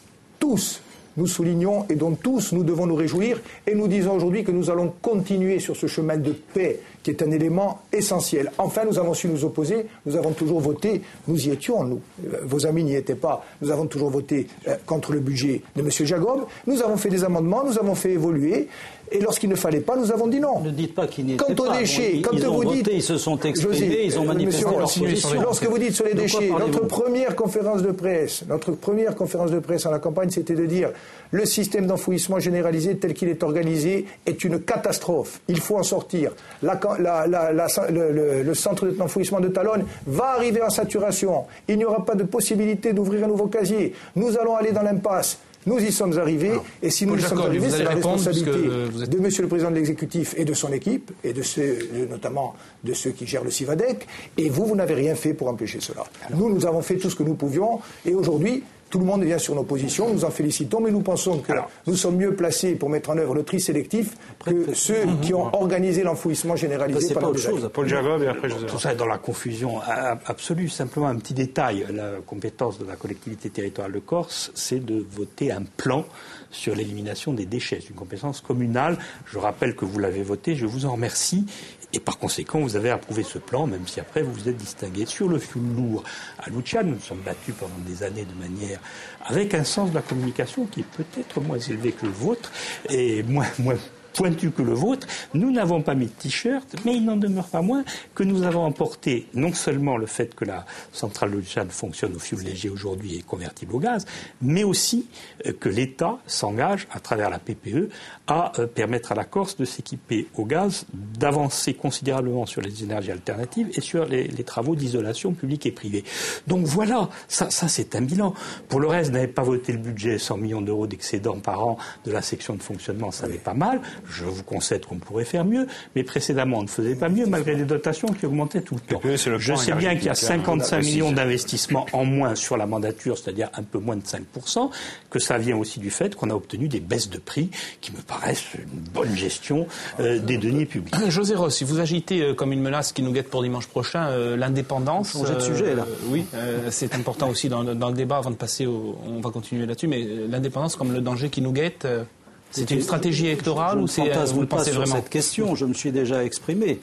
tous nous soulignons et dont tous nous devons nous réjouir, et nous disons aujourd'hui que nous allons continuer sur ce chemin de paix qui est un élément essentiel. Enfin, nous avons su nous opposer, nous avons toujours voté, nous y étions, nous, euh, vos amis n'y étaient pas, nous avons toujours voté euh, contre le budget de M. Jacob, nous avons fait des amendements, nous avons fait évoluer, et lorsqu'il ne fallait pas, nous avons dit non. Ne dites pas qu'ils n'y étaient quant pas. Aux déchets, ils, quand ils vous ont dites, voté, ils se sont exprimés, José, ils ont manifesté leur position. Lorsque vous dites sur les déchets, notre première conférence de presse, notre première conférence de presse en la campagne, c'était de dire le système d'enfouissement généralisé tel qu'il est organisé est une catastrophe. Il faut en sortir. La, la, la, la, le, le, le centre d'enfouissement de Talonne va arriver en saturation. Il n'y aura pas de possibilité d'ouvrir un nouveau casier. Nous allons aller dans l'impasse. Nous y sommes arrivés, alors, et si nous y sommes arrivés, c'est la responsabilité êtes... de Monsieur le Président de l'Exécutif et de son équipe, et de ceux, notamment de ceux qui gèrent le CIVADEC, et vous, vous n'avez rien fait pour empêcher cela. Alors, nous, nous avons fait tout ce que nous pouvions, et aujourd'hui, tout le monde vient sur nos positions, nous en félicitons, mais nous pensons que alors, nous sommes mieux placés pour mettre en œuvre le tri sélectif que ceux qui ont organisé l'enfouissement généralisé pendant des années. Paul Jacob et après José. Tout ça est dans la confusion absolue. Simplement un petit détail. La compétence de la collectivité territoriale de Corse, c'est de voter un plan sur l'élimination des déchets. C'est une compétence communale. Je rappelle que vous l'avez voté, je vous en remercie. Et par conséquent, vous avez approuvé ce plan, même si après vous vous êtes distingué. Sur le fioul lourd, à Lucia, nous nous sommes battus pendant des années de manière avec un sens de la communication qui est peut-être moins élevé que le vôtre et moins, moins pointu que le vôtre. Nous n'avons pas mis de t-shirt, mais il n'en demeure pas moins que nous avons emporté non seulement le fait que la centrale de Luciane fonctionne au fioul léger aujourd'hui et convertible au gaz, mais aussi que l'État s'engage, à travers la P P E, à permettre à la Corse de s'équiper au gaz, d'avancer considérablement sur les énergies alternatives et sur les, les travaux d'isolation publique et privée. Donc voilà, ça, ça c'est un bilan. Pour le reste, vous n'avez pas voté le budget, cent millions d'euros d'excédent par an de la section de fonctionnement, ça n'est pas mal. Je vous concède qu'on pourrait faire mieux, mais précédemment, on ne faisait pas mieux malgré des dotations qui augmentaient tout le temps. Je sais bien qu'il y a cinquante-cinq millions d'investissements en moins sur la mandature, c'est-à-dire un peu moins de cinq pour cent, que ça vient aussi du fait qu'on a obtenu des baisses de prix qui me paraissent une bonne gestion euh, des deniers publics. José Rossi, vous agitez euh, comme une menace qui nous guette pour dimanche prochain euh, l'indépendance. Changer de sujet, là. Euh, oui, euh, c'est important aussi dans, dans le débat, avant de passer au... On va continuer là-dessus, mais l'indépendance comme le danger qui nous guette... Euh, C'est une stratégie électorale ou c'est vous le pensez vraiment sur cette question, je me suis déjà exprimé.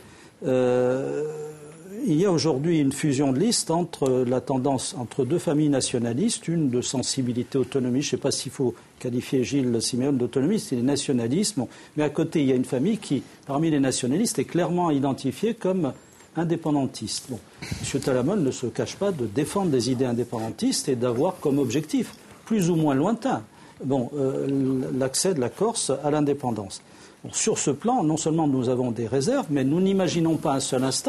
Euh, il y a aujourd'hui une fusion de listes entre la tendance entre deux familles nationalistes, une de sensibilité autonomie, je ne sais pas s'il faut qualifier Gilles Siméon d'autonomiste, c'est les nationalistes, bon, mais à côté il y a une famille qui, parmi les nationalistes, est clairement identifiée comme indépendantiste. Bon, M. Talamon ne se cache pas de défendre des idées indépendantistes et d'avoir comme objectif, plus ou moins lointain, Bon, euh, l'accès de la Corse à l'indépendance. Bon, sur ce plan, non seulement nous avons des réserves, mais nous n'imaginons pas un seul instant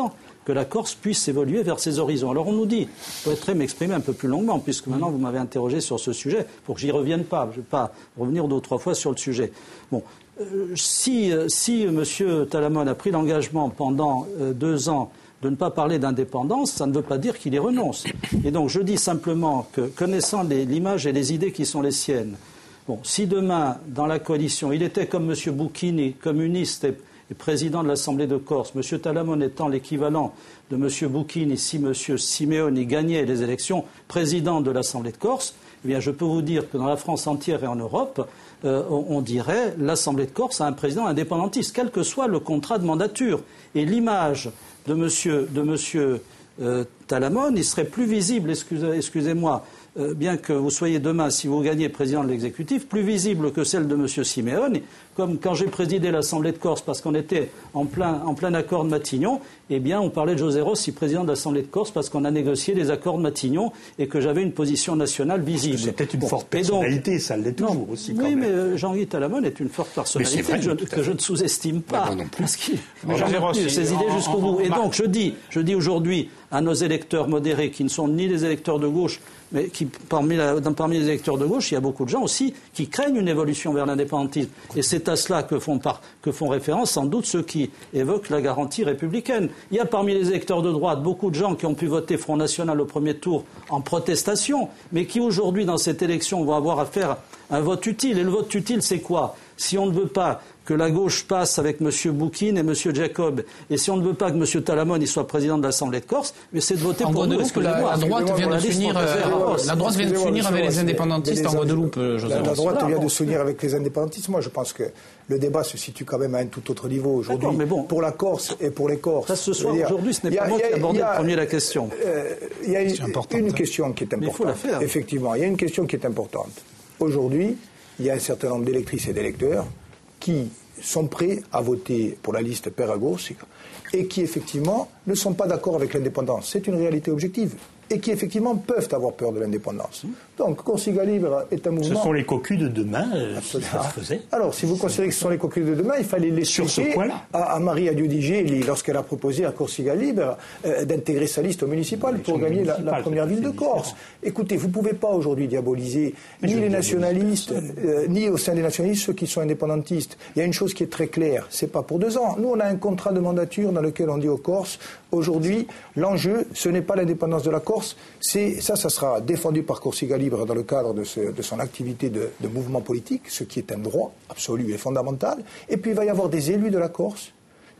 que la Corse puisse évoluer vers ses horizons. Alors on nous dit, je pourrais m'exprimer un peu plus longuement, puisque maintenant vous m'avez interrogé sur ce sujet, pour que j'y revienne pas, je ne vais pas revenir deux ou trois fois sur le sujet. Bon, euh, si, euh, si M. Talamone a pris l'engagement pendant euh, deux ans de ne pas parler d'indépendance, ça ne veut pas dire qu'il y renonce. Et donc je dis simplement que, connaissant les, l'image et les idées qui sont les siennes, bon, si demain, dans la coalition, il était comme M. Bouchini, communiste et, et président de l'Assemblée de Corse, M. Talamone étant l'équivalent de M. Bouchini, si M. Simeoni gagnait les élections, président de l'Assemblée de Corse, eh bien, je peux vous dire que dans la France entière et en Europe, euh, on, on dirait l'Assemblée de Corse a un président indépendantiste, quel que soit le contrat de mandature. Et l'image de M. de monsieur, euh, Talamone, il serait plus visible, excusez, excusez-moi, euh, bien que vous soyez demain, si vous gagnez président de l'exécutif, plus visible que celle de M. Simeoni, comme quand j'ai présidé l'Assemblée de Corse, parce qu'on était en plein, en plein accord de Matignon, eh bien, on parlait de José Rossi, président de l'Assemblée de Corse, parce qu'on a négocié les accords de Matignon et que j'avais une position nationale visible. C'était une bon, forte personnalité, donc, ça l'est toujours non, aussi. Quand oui, même. mais euh, Jean-Guy Talamone est une forte personnalité vrai, que, je, que je ne sous-estime pas. Ouais, non plus. Parce qu'il a tenu ses idées jusqu'au bout. Et donc, je dis, je dis aujourd'hui à nos électeurs modérés, qui ne sont ni des électeurs de gauche, mais qui, parmi, la, parmi les électeurs de gauche, il y a beaucoup de gens aussi qui craignent une évolution vers l'indépendantisme. Et c'est à cela que font, par, que font référence sans doute ceux qui évoquent la garantie républicaine. Il y a parmi les électeurs de droite beaucoup de gens qui ont pu voter Front National au premier tour en protestation, mais qui aujourd'hui, dans cette élection, vont avoir à faire un vote utile. Et le vote utile, c'est quoi ? Si on ne veut pas que la gauche passe avec M. Boukine et M. Jacob, et si on ne veut pas que M. Talamone soit président de l'Assemblée de Corse, mais c'est de voter en pour nous. La, la droite vient de s'unir, euh, la droite vient de s'unir avec les indépendantistes en Guadeloupe, José. La, la droite vient de s'unir avec les indépendantistes. Moi, je pense que le débat se situe quand même à un tout autre niveau aujourd'hui. Mais bon, pour la Corse et pour les Corses. Ça, ce soir, aujourd'hui, ce n'est pas moi qui ai abordé le premier la question. Il y a une, une question qui est importante. Mais il faut la faire. Effectivement, il y a une question qui est importante. Aujourd'hui, il y a un certain nombre d'électrices et d'électeurs qui sont prêts à voter pour la liste Père-Agos et qui, effectivement, ne sont pas d'accord avec l'indépendance. C'est une réalité objective. Et qui, effectivement, peuvent avoir peur de l'indépendance. Donc, Corsica Libre est un mouvement... Ce sont les cocus de demain, euh, si ça se faisait. Alors, si vous considérez que ce sont les cocus de demain, il fallait l'expliquer à, à Maria Giudigeli, lorsqu'elle a proposé à Corsica Libre euh, d'intégrer sa liste au municipal pour gagner la, la première ville de Corse. Écoutez, vous ne pouvez pas aujourd'hui diaboliser Mais ni les nationalistes, euh, ni au sein des nationalistes ceux qui sont indépendantistes. Il y a une chose qui est très claire, c'est pas pour deux ans. Nous, on a un contrat de mandature dans lequel on dit aux Corses, aujourd'hui, l'enjeu, ce n'est pas l'indépendance de la Corse, c'est, ça, ça sera défendu par Corsica Libre dans le cadre de, ce, de son activité de, de mouvement politique, ce qui est un droit absolu et fondamental. Et puis il va y avoir des élus de la Corse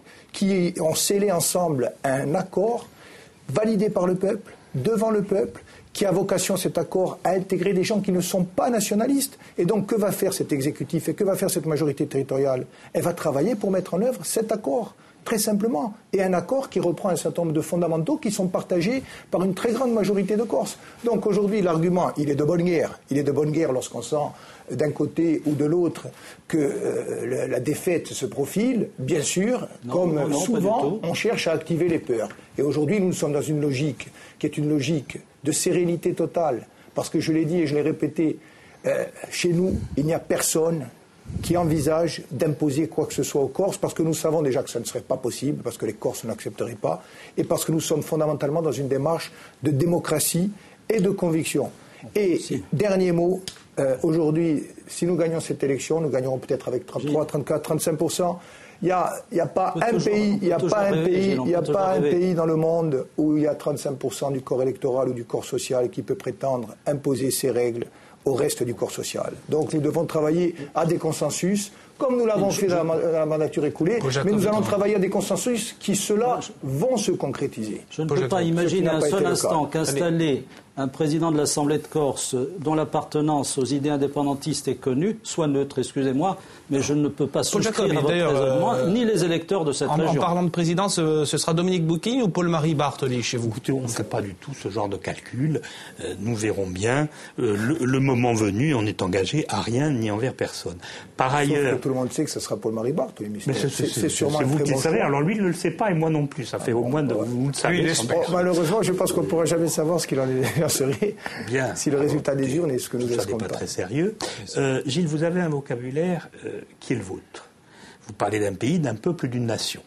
qui ont scellé ensemble un accord validé par le peuple, devant le peuple, qui a vocation, cet accord, à intégrer des gens qui ne sont pas nationalistes. Et donc, que va faire cet exécutif et que va faire cette majorité territoriale ? Elle va travailler pour mettre en œuvre cet accord. Très simplement, et un accord qui reprend un certain nombre de fondamentaux qui sont partagés par une très grande majorité de Corses. Donc aujourd'hui, l'argument, il est de bonne guerre. Il est de bonne guerre lorsqu'on sent d'un côté ou de l'autre que euh, la défaite se profile. Bien sûr, non, comme non, non, souvent, on cherche à activer les peurs. Et aujourd'hui, nous sommes dans une logique qui est une logique de sérénité totale. Parce que je l'ai dit et je l'ai répété, euh, chez nous, il n'y a personne qui envisage d'imposer quoi que ce soit aux Corses, parce que nous savons déjà que ça ne serait pas possible, parce que les Corses n'accepteraient pas, et parce que nous sommes fondamentalement dans une démarche de démocratie et de conviction. Et si. Dernier mot, euh, aujourd'hui, si nous gagnons cette élection, nous gagnerons peut-être avec trente-trois, trente-quatre, trente-cinq pour cent. Il n'y a, y a pas un pays, il y a pas un pays, il y a pas un pays dans le monde où il y a trente-cinq pour cent du corps électoral ou du corps social qui peut prétendre imposer ses règles au reste du corps social. Donc nous devons travailler à des consensus, comme nous l'avons fait dans la, la mandature écoulée, mais nous allons travailler à des consensus qui, ceux-là, vont se concrétiser. Je ne peux pas imaginer un seul instant qu'installer un président de l'Assemblée de Corse dont l'appartenance aux idées indépendantistes est connue, soit neutre, excusez-moi, mais je ne peux pas souscrire à votre raisonnement, euh, ni les électeurs de cette en, région. En parlant de président, ce, ce sera Dominique Bouquin ou Paul-Marie Bartoli chez vous ? Écoutez, on ne fait pas du tout ce genre de calcul. Euh, nous verrons bien. Euh, le, le moment venu, on n'est engagé à rien ni envers personne. Par ailleurs... Sauf que tout le monde sait que ce sera Paul-Marie Bartoli. Mais c'est, c'est, c'est, sûrement c'est vous qui le savez. Alors lui, il ne le sait pas et moi non plus. Ça fait ah, au moins de... Ouais. Vous le savez. Oui, bon, malheureusement, je pense qu'on ne pourra jamais savoir ce qu'il en serait. Bien. Si le résultat des urnes est ce que nous espérons. Ça n'est pas très sérieux. Euh, Gilles, vous avez un vocabulaire euh, qui est le vôtre. Vous parlez d'un pays, d'un peuple, d'une nation.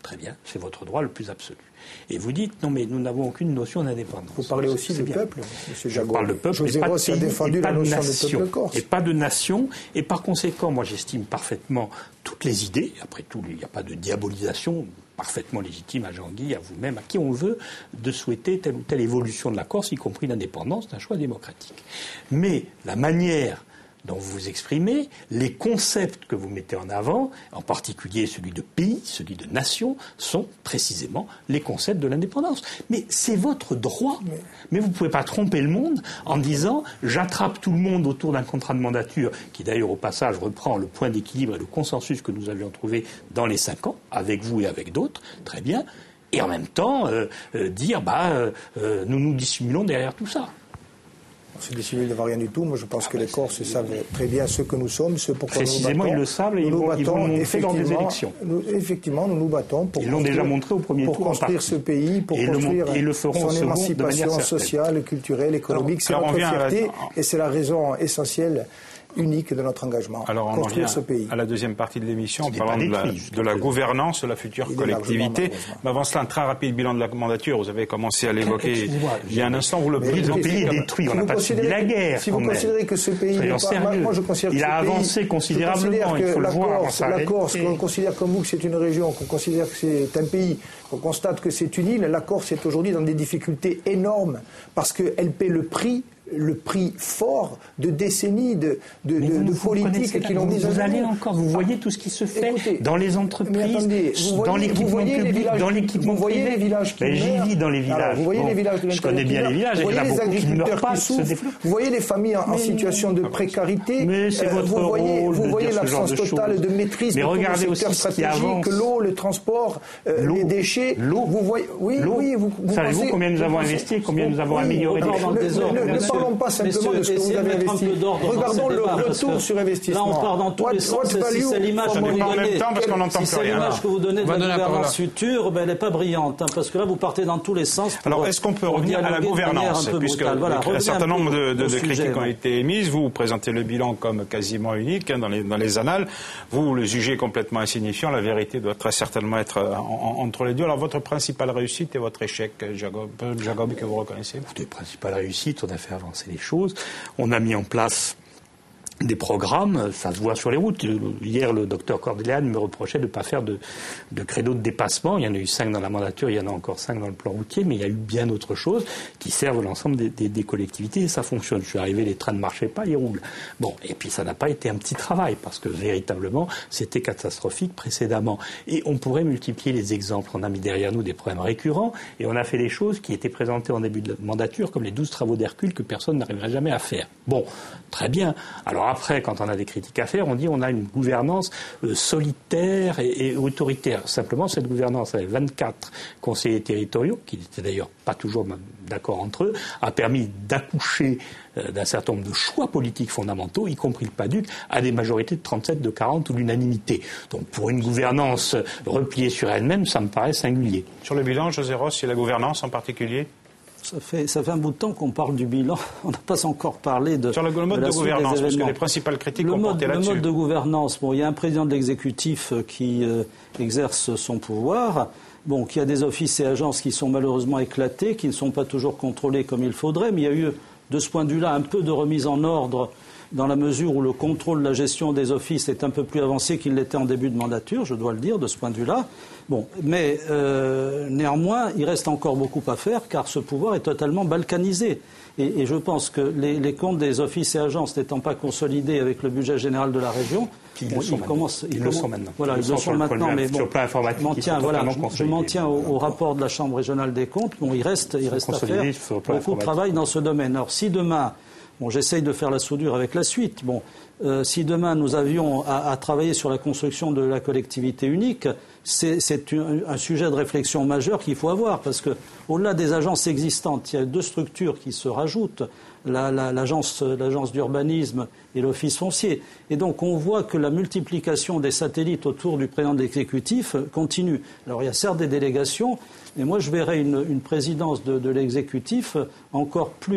Très bien, c'est votre droit le plus absolu. Et vous dites, non mais nous n'avons aucune notion d'indépendance. Vous parlez aussi du bien. peuple, M. Jagot. Je parle de peuple, José et pas de Ross a pays, défendu et la pas de notion nation, de peuple corse. et pas de nation. Et par conséquent, moi j'estime parfaitement toutes les idées. Après tout, il n'y a pas de diabolisation parfaitement légitime à Jean-Guy, à vous-même, à qui on veut, de souhaiter telle ou telle évolution de la Corse, y compris l'indépendance, d'un choix démocratique. Mais la manière dont vous vous exprimez, les concepts que vous mettez en avant, en particulier celui de pays, celui de nation, sont précisément les concepts de l'indépendance. Mais c'est votre droit. Mais, Mais vous ne pouvez pas tromper le monde en disant « j'attrape tout le monde autour d'un contrat de mandature » qui d'ailleurs au passage reprend le point d'équilibre et le consensus que nous avions trouvé dans les cinq ans, avec vous et avec d'autres, très bien, et en même temps euh, euh, dire bah, euh, euh, « nous nous dissimulons derrière tout ça ». C'est dissimulé devant rien du tout. Moi, je pense que les Corses savent très bien ce que nous sommes, ce pourquoi nous nous battons. Précisément, ils le savent et ils vont, ils vont le montrer lors des élections. Nous, effectivement, nous nous battons pour ils l'ont déjà montré au premier pour tour construire ce pays, pour et construire le, et le feront son émancipation sociale, culturelle, économique. C'est notre fierté la... et c'est la raison essentielle, unique de notre engagement. Alors on construire en ce pays. À la deuxième partie de l'émission, en parlant de la, de la gouvernance de la future il collectivité. Mais avant cela, un très rapide bilan de la mandature. Vous avez commencé à l'évoquer il y a un instant. Vous le mais le pays est détruit. On n'a pas subi la guerre. Si vous considérez que ce pays n'est pas, moi je considère que il a ce avancé pays, considérablement. Il faut la le voir. Corse, la Corse, qu'on considère comme vous que c'est une région, qu'on considère que c'est un pays, qu'on constate que c'est une île. La Corse est aujourd'hui dans des difficultés énormes parce qu'elle paie le prix. le prix fort de décennies de, de, de, de politiques qui l'ont mis en Vous allez encore, vous voyez tout ce qui se fait Écoutez, dans les entreprises, attendez, voyez, dans l'équipement public, dans l'équipement privé. Vous voyez les villages qui ben, meurent. J'y vis dans les villages. Alors, vous voyez bon, les villages de je connais bien les villages. Vous voyez les agriculteurs qui souffrent. Vous voyez les familles en, en situation de précarité. Mais c'est votre vous voyez, rôle vous voyez l'absence totale de maîtrise de tous les secteurs stratégiques, l'eau, le transport, les déchets. L'eau. Oui, oui. Savez-vous combien nous avons investi, combien nous avons amélioré les choses? Ne parlons pas simplement de ce que vous avez investi. Regardons le retour sur investissement. Là, on part dans tous les sens. Si c'est l'image que vous donnez, si c'est l'image que vous donnez de la gouvernance future, ben, elle n'est pas brillante, hein, parce que là, vous partez dans tous les sens. Alors, est-ce qu'on peut revenir à la gouvernance, puisque voilà, un certain nombre de, de, de critiques sujet, ont ouais. été émises. Vous présentez le bilan comme quasiment unique hein, dans, les, dans les annales. Vous le jugez complètement insignifiant. La vérité doit très certainement être en, en, entre les deux. Alors, votre principale réussite et votre échec, Jacob, Jacob que vous reconnaissez? Votre principale réussite, on a fait avancer les choses. On a mis en place des programmes, ça se voit sur les routes. Hier, le docteur Cordéliane me reprochait de ne pas faire de, de credo de dépassement. Il y en a eu cinq dans la mandature, il y en a encore cinq dans le plan routier, mais il y a eu bien d'autres choses qui servent l'ensemble des, des, des collectivités et ça fonctionne. Je suis arrivé, les trains ne marchaient pas, ils roulent. Bon, et puis ça n'a pas été un petit travail parce que véritablement, c'était catastrophique précédemment. Et on pourrait multiplier les exemples. On a mis derrière nous des problèmes récurrents et on a fait des choses qui étaient présentées en début de mandature comme les douze travaux d'Hercule que personne n'arriverait jamais à faire. Bon, très bien. Alors après, quand on a des critiques à faire, on dit on a une gouvernance euh, solitaire et, et autoritaire. Simplement, cette gouvernance avec vingt-quatre conseillers territoriaux, qui n'étaient d'ailleurs pas toujours d'accord entre eux, a permis d'accoucher euh, d'un certain nombre de choix politiques fondamentaux, y compris le PADUC, à des majorités de trente-sept, de quarante ou l'unanimité. Donc pour une gouvernance repliée sur elle-même, ça me paraît singulier. Sur le bilan, José Ross, et la gouvernance en particulier? Ça fait, ça fait un bout de temps qu'on parle du bilan. On n'a pas encore parlé de. Sur le mode de, de gouvernance, parce que les principales critiques le ont mode, porté là-dessus. Le mode de gouvernance, bon, il y a un président de l'exécutif qui euh, exerce son pouvoir, bon, qui a des offices et agences qui sont malheureusement éclatés, qui ne sont pas toujours contrôlés comme il faudrait, mais il y a eu, de ce point de vue-là, un peu de remise en ordre dans la mesure où le contrôle de la gestion des offices est un peu plus avancé qu'il l'était en début de mandature, je dois le dire, de ce point de vue-là. Bon, mais euh, néanmoins, il reste encore beaucoup à faire, car ce pouvoir est totalement balkanisé. Et, et je pense que les, les comptes des offices et agences n'étant pas consolidés avec le budget général de la région, ils, bon, ils, commencent, ils, ils le sont maintenant. Voilà, ils, ils le sont maintenant, mais bon, je m'en tiens, voilà, je, je m'en tiens au, au rapport de la Chambre régionale des comptes. Bon, il reste, il reste à faire beaucoup de travail dans ce domaine. Alors, si demain, bon, j'essaye de faire la soudure avec la suite. Bon, euh, si demain nous avions à, à travailler sur la construction de la collectivité unique, c'est, c'est un, un sujet de réflexion majeur qu'il faut avoir, parce que au-delà des agences existantes, il y a deux structures qui se rajoutent, la, la, l'agence, l'agence d'urbanisme et l'office foncier. Et donc on voit que la multiplication des satellites autour du président de l'exécutif continue. Alors il y a certes des délégations, mais moi je verrais une, une présidence de, de l'exécutif encore plus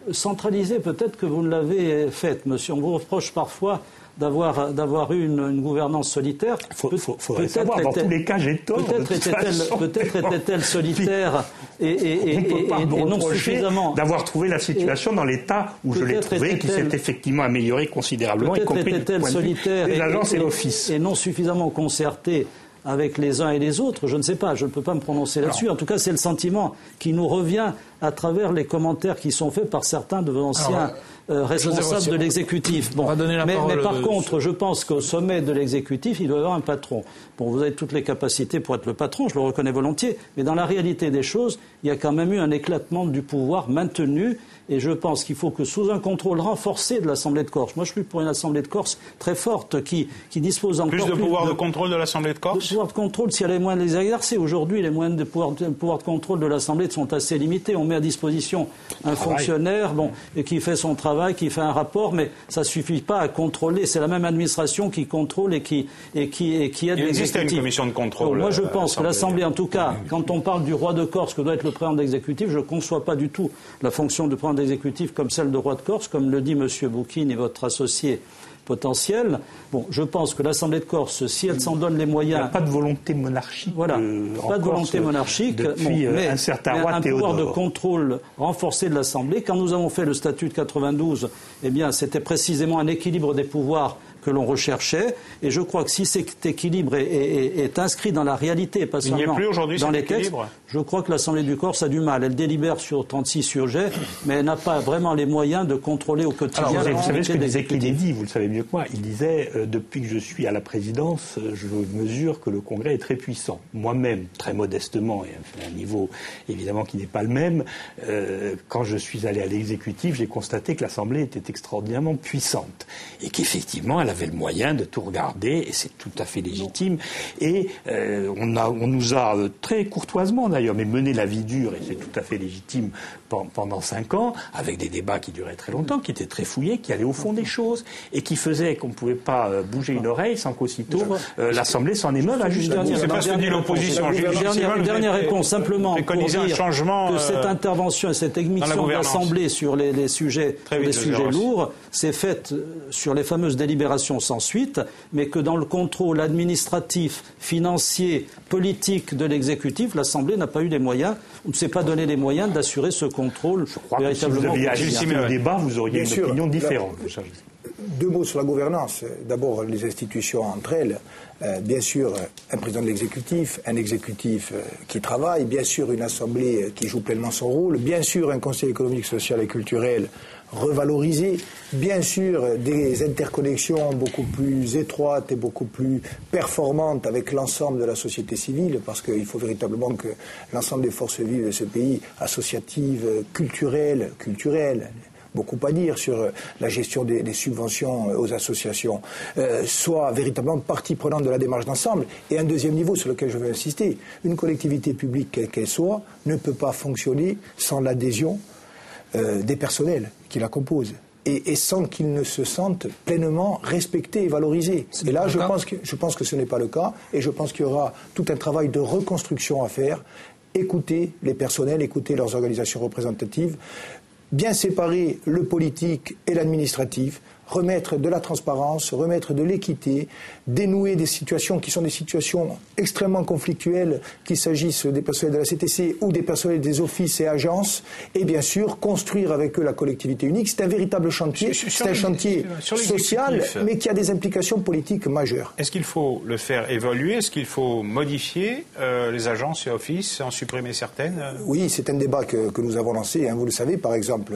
centralisée, peut-être que vous ne l'avez faite, monsieur. On vous reproche parfois d'avoir d'avoir eu une, une gouvernance solitaire. Il faut, faut, faudrait savoir, dans tous les cas, j'ai tort. Peut-être était-elle, peut-être était-elle solitaire et, et, et, on peut pas et, me et non suffisamment d'avoir trouvé la situation et, dans l'état où je l'ai trouvée, qui s'est effectivement améliorée considérablement, y compris du point de vue des agences et, et l'office. Et non suffisamment concertée avec les uns et les autres, je ne sais pas, je ne peux pas me prononcer là-dessus. En tout cas, c'est le sentiment qui nous revient à travers les commentaires qui sont faits par certains de vos anciens euh, responsables de l'exécutif. Bon, mais, mais par de... contre, je pense qu'au sommet de l'exécutif, il doit y avoir un patron. Bon, vous avez toutes les capacités pour être le patron, je le reconnais volontiers, mais dans la réalité des choses, il y a quand même eu un éclatement du pouvoir maintenu, et je pense qu'il faut que sous un contrôle renforcé de l'Assemblée de Corse, moi je suis pour une Assemblée de Corse très forte, qui, qui dispose encore plus de plus pouvoir de... de contrôle de l'Assemblée de Corse. De pouvoir de contrôle, si elle a les moyens de les exercer. Aujourd'hui, les moyens de pouvoir de, pouvoir de contrôle de l'Assemblée sont assez limités. On met à disposition un fonctionnaire, bon, et qui fait son travail, qui fait un rapport, mais ça ne suffit pas à contrôler. C'est la même administration qui contrôle et qui, et qui, et qui aide l'exécutif. Il existe une commission de contrôle. Donc, moi, je pense que l'Assemblée, en tout cas, quand on parle du roi de Corse, que doit être le président de l'exécutif, je ne conçois pas du tout la fonction de président de l'exécutif comme celle de roi de Corse, comme le dit M. Boukine et votre associé potentiel. Bon, je pense que l'Assemblée de Corse, si elle s'en donne les moyens... Il n'y a pas de volonté monarchique. Voilà, euh, pas de volonté Corse, monarchique, depuis bon, mais, un certain mais roi un Théodore. pouvoir de contrôle renforcé de l'Assemblée. Quand nous avons fait le statut de quatre-vingt-douze, eh bien, c'était précisément un équilibre des pouvoirs que l'on recherchait. Et je crois que si cet équilibre est, est, est inscrit dans la réalité, pas seulement dans les textes, je crois que l'Assemblée du Corse a du mal. Elle délibère sur trente-six sujets, mais elle n'a pas vraiment les moyens de contrôler au quotidien. Alors, vous, vous savez ce que disait Kennedy, vous le savez mieux que moi. Il disait, euh, depuis que je suis à la présidence, je mesure que le Congrès est très puissant. Moi-même, très modestement, et à un niveau évidemment qui n'est pas le même, euh, quand je suis allé à l'exécutif, j'ai constaté que l'Assemblée était extraordinairement puissante. Et qu'effectivement, elle avait le moyen de tout regarder, et c'est tout à fait légitime. Et euh, on, a, on nous a euh, très courtoisement d'ailleurs, mais mené la vie dure, et c'est tout à fait légitime, pendant cinq ans, avec des débats qui duraient très longtemps, qui étaient très fouillés, qui allaient au fond des choses, et qui faisaient qu'on ne pouvait pas euh, bouger une oreille sans qu'aussitôt euh, l'Assemblée s'en émeuve à juste titre. C'est pas ce que dit l'opposition. Dernière, dernière réponse, simplement pour dire un changement, que cette intervention et cette émission de l'Assemblée sur les, les sujets, les sujets lourds, c'est faite sur les fameuses délibérations sans suite, mais que dans le contrôle administratif, financier, politique de l'exécutif, l'Assemblée n'a pas eu les moyens, on ne s'est pas donné les moyens d'assurer ce contrôle. Je crois que si vous aviez assisté au débat, vous auriez Bien une sûr, opinion différente. La, deux mots sur la gouvernance. D'abord, les institutions entre elles. Euh, bien sûr, un président de l'exécutif, un exécutif euh, qui travaille, bien sûr, une assemblée qui joue pleinement son rôle, bien sûr, un conseil économique, social et culturel revalorisé, bien sûr, des interconnexions beaucoup plus étroites et beaucoup plus performantes avec l'ensemble de la société civile, parce qu'il faut véritablement que l'ensemble des forces vives de ce pays, associatives, culturelles, culturelles, beaucoup à dire sur la gestion des, des subventions aux associations, euh, soit véritablement partie prenante de la démarche d'ensemble. Et un deuxième niveau sur lequel je veux insister, une collectivité publique, quelle qu'elle soit, ne peut pas fonctionner sans l'adhésion euh, des personnels qui la composent. Et, et sans qu'ils ne se sentent pleinement respectés et valorisés. Et là, je pense, que, je pense que ce n'est pas le cas, et je pense qu'il y aura tout un travail de reconstruction à faire. Écouter les personnels, écouter leurs organisations représentatives, bien séparer le politique et l'administratif, remettre de la transparence, remettre de l'équité, dénouer des situations qui sont des situations extrêmement conflictuelles, qu'il s'agisse des personnels de la C T C ou des personnels des offices et agences, et bien sûr construire avec eux la collectivité unique. C'est un véritable chantier, c'est un chantier social, mais qui a des implications politiques majeures. Est-ce qu'il faut le faire évoluer? Est-ce qu'il faut modifier euh, les agences et offices, en supprimer certaines? Oui, c'est un débat que, que nous avons lancé, hein, vous le savez, par exemple,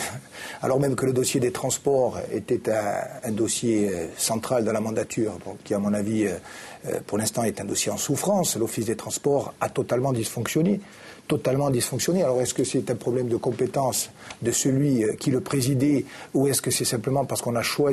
alors même que le dossier des transports était Un, un dossier central dans la mandature, bon, qui à mon avis, euh, pour l'instant, est un dossier en souffrance. L'Office des transports a totalement dysfonctionné. Totalement dysfonctionné. Alors est-ce que c'est un problème de compétence de celui qui le présidait, ou est-ce que c'est simplement parce qu'on a choisi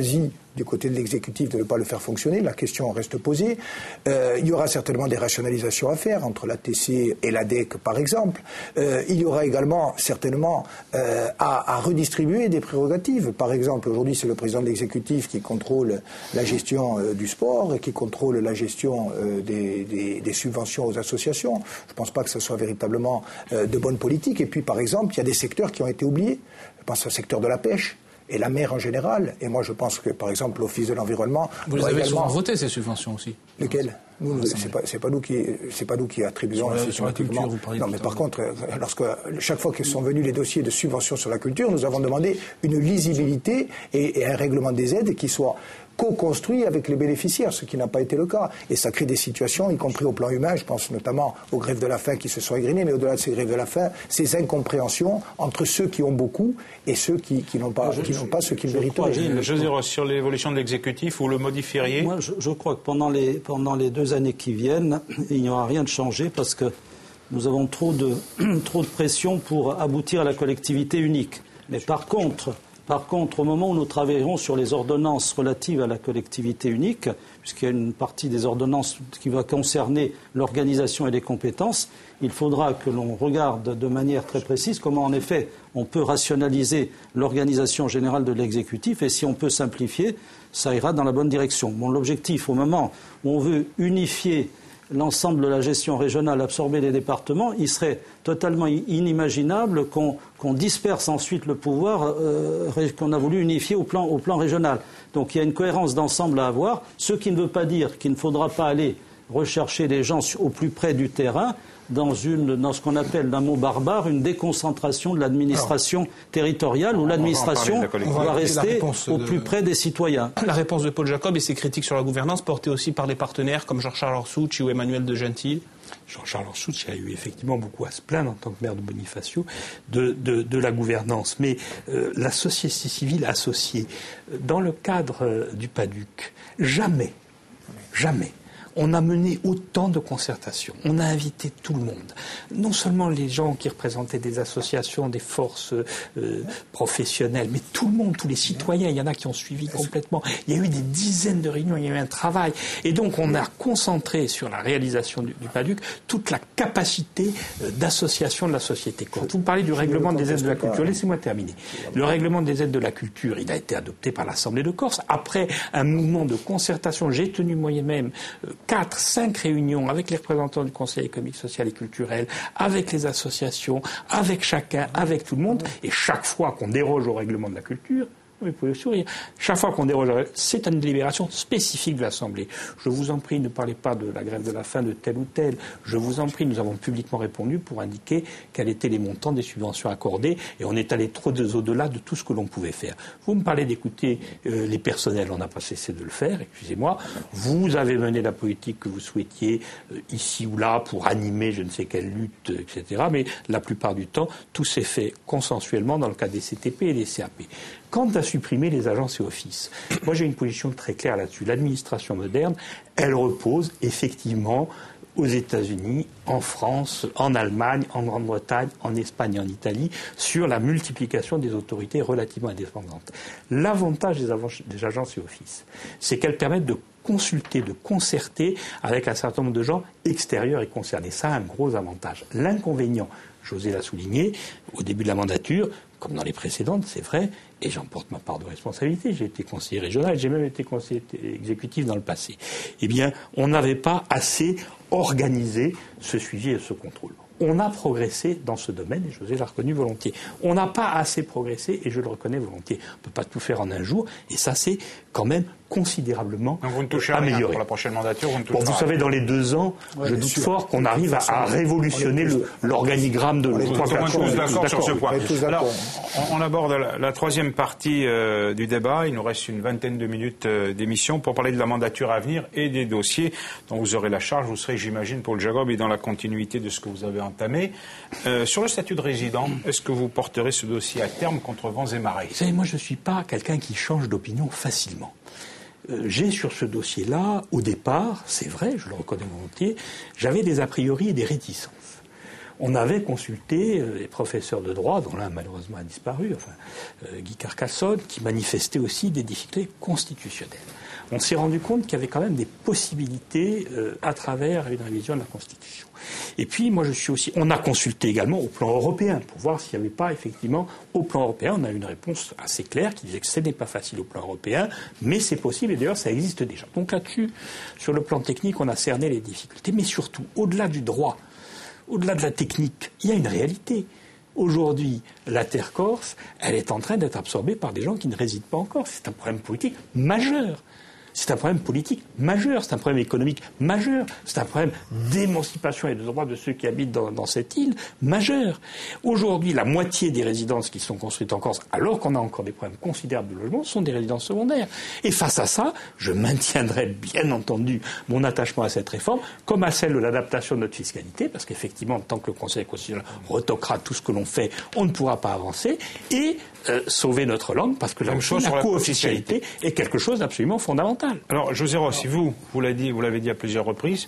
du côté de l'exécutif de ne pas le faire fonctionner. La question reste posée. Euh, il y aura certainement des rationalisations à faire entre l'A T C et l'A D E C, par exemple. Euh, il y aura également certainement euh, à, à redistribuer des prérogatives. Par exemple, aujourd'hui, c'est le président de l'exécutif qui contrôle la gestion euh, du sport et qui contrôle la gestion euh, des, des, des subventions aux associations. Je ne pense pas que ce soit véritablement euh, de bonne politique. Et puis, par exemple, il y a des secteurs qui ont été oubliés. Je pense au secteur de la pêche et la mer en général. Et moi, je pense que, par exemple, l'Office de l'environnement... Vous les avez également... souvent voté, ces subventions aussi. Lesquelles? Nous, c'est pas, c'est pas nous qui, c'est pas nous qui attribuons sur la, sur la culture. Vous parlez non, mais par contre, lorsque chaque fois que sont venus les dossiers de subvention sur la culture, nous avons demandé une lisibilité et, et un règlement des aides qui soit co-construit avec les bénéficiaires, ce qui n'a pas été le cas. Et ça crée des situations, y compris au plan humain, je pense notamment aux grèves de la faim qui se sont égrenées, mais au-delà de ces grèves de la faim, ces incompréhensions entre ceux qui ont beaucoup et ceux qui, qui n'ont pas, je, qui n'ont pas ce qu'ils méritent. José Ross, sur l'évolution de l'exécutif, vous le modifieriez? Moi, je, je crois que pendant les, pendant les deux années qui viennent, il n'y aura rien de changé parce que nous avons trop de, trop de pression pour aboutir à la collectivité unique. Mais par contre... Par contre, au moment où nous travaillerons sur les ordonnances relatives à la collectivité unique, puisqu'il y a une partie des ordonnances qui va concerner l'organisation et les compétences, il faudra que l'on regarde de manière très précise comment, en effet, on peut rationaliser l'organisation générale de l'exécutif et si on peut simplifier, ça ira dans la bonne direction. Bon, l'objectif, au moment où on veut unifier l'ensemble de la gestion régionale, absorber les départements, il serait totalement inimaginable qu'on qu'on disperse ensuite le pouvoir euh, qu'on a voulu unifier au plan, au plan régional. Donc il y a une cohérence d'ensemble à avoir, ce qui ne veut pas dire qu'il ne faudra pas aller rechercher les gens au plus près du terrain dans, une, dans ce qu'on appelle d'un mot barbare une déconcentration de l'administration territoriale où l'administration va rester au de... plus près des citoyens. La réponse de Paul Jacob et ses critiques sur la gouvernance portées aussi par des partenaires comme Jean-Charles Orsucci ou Emmanuel de Gentil. Jean-Charles Orsucci a eu effectivement beaucoup à se plaindre en tant que maire de Bonifacio de, de, de la gouvernance. Mais euh, la société civile associée, dans le cadre euh, du PADUC, jamais, jamais, on a mené autant de concertations. On a invité tout le monde. Non seulement les gens qui représentaient des associations, des forces euh, professionnelles, mais tout le monde, tous les citoyens. Il y en a qui ont suivi complètement. Il y a eu des dizaines de réunions, il y a eu un travail. Et donc, on a concentré sur la réalisation du, du PADUC toute la capacité euh, d'association de la société. Quand vous parlez du règlement des aides de la culture, laissez-moi terminer. Le règlement des aides de la culture, il a été adopté par l'Assemblée de Corse. Après un mouvement de concertation, j'ai tenu moi-même euh, quatre, cinq réunions avec les représentants du Conseil économique, social et culturel, avec les associations, avec chacun, avec tout le monde. Et chaque fois qu'on déroge au règlement de la culture, vous pouvez sourire. Chaque fois qu'on déroge, c'est une délibération spécifique de l'Assemblée. Je vous en prie, ne parlez pas de la grève de la faim de tel ou tel. Je vous en prie, nous avons publiquement répondu pour indiquer quels étaient les montants des subventions accordées et on est allé trop au-delà de tout ce que l'on pouvait faire. Vous me parlez d'écouter euh, les personnels, on n'a pas cessé de le faire, excusez-moi. Vous avez mené la politique que vous souhaitiez euh, ici ou là pour animer je ne sais quelle lutte, et cetera. Mais la plupart du temps, tout s'est fait consensuellement dans le cas des C T P et des C A P. Quant à supprimer les agences et offices, moi j'ai une position très claire là-dessus. L'administration moderne, elle repose effectivement aux États-Unis, en France, en Allemagne, en Grande-Bretagne, en Espagne et en Italie, sur la multiplication des autorités relativement indépendantes. L'avantage des, des agences et offices, c'est qu'elles permettent de consulter, de concerter avec un certain nombre de gens extérieurs et concernés. Ça a un gros avantage. L'inconvénient, José l'a souligné, au début de la mandature, comme dans les précédentes, c'est vrai, et j'en porte ma part de responsabilité, j'ai été conseiller régional, j'ai même été conseiller exécutif dans le passé. Eh bien, on n'avait pas assez organisé ce suivi et ce contrôle. On a progressé dans ce domaine, et José l'a reconnu volontiers. On n'a pas assez progressé, et je le reconnais volontiers. On ne peut pas tout faire en un jour, et ça, c'est quand même considérablement Donc vous ne touchez à rien pour la prochaine mandature. Vous, ne touchez bon, vous savez, dans les deux ans, ouais, je doute sûr. fort qu'on arrive à, à révolutionner le, l'organigramme de. On est tous d'accord sur ce point. Alors, on, on aborde la, la troisième partie euh, du débat. Il nous reste une vingtaine de minutes euh, d'émission pour parler de la mandature à venir et des dossiers dont vous aurez la charge. Vous serez, j'imagine, Paul Jacob, et dans la continuité de ce que vous avez entamé. Euh, sur le statut de résident, est-ce que vous porterez ce dossier à terme contre vents et marées? Vous savez, moi, je ne suis pas quelqu'un qui change d'opinion facilement. Euh, j'ai sur ce dossier-là, au départ, c'est vrai, je le reconnais volontiers, j'avais des a priori et des réticences. on avait consulté les professeurs de droit, dont l'un malheureusement a disparu, enfin, euh, Guy Carcassonne, qui manifestait aussi des difficultés constitutionnelles. On s'est rendu compte qu'il y avait quand même des possibilités euh, à travers une révision de la Constitution. Et puis, moi, je suis aussi... On a consulté également au plan européen pour voir s'il n'y avait pas, effectivement, au plan européen, on a eu une réponse assez claire qui disait que ce n'est pas facile au plan européen, mais c'est possible et d'ailleurs, ça existe déjà. Donc là-dessus, sur le plan technique, on a cerné les difficultés. Mais surtout, au-delà du droit, au-delà de la technique, il y a une réalité. Aujourd'hui, la terre corse, elle est en train d'être absorbée par des gens qui ne résident pas en Corse. C'est un problème politique majeur. C'est un problème politique majeur, c'est un problème économique majeur, c'est un problème d'émancipation et de droits de ceux qui habitent dans, dans cette île majeur. Aujourd'hui, la moitié des résidences qui sont construites en Corse, alors qu'on a encore des problèmes considérables de logement, sont des résidences secondaires. Et face à ça, je maintiendrai bien entendu mon attachement à cette réforme, comme à celle de l'adaptation de notre fiscalité, parce qu'effectivement, tant que le Conseil constitutionnel retoquera tout ce que l'on fait, on ne pourra pas avancer, et euh, sauver notre langue, parce que la, chose la co-officialité est quelque chose d'absolument fondamental. Alors, José Rossi, vous, vous l'avez dit, vous l'avez dit à plusieurs reprises,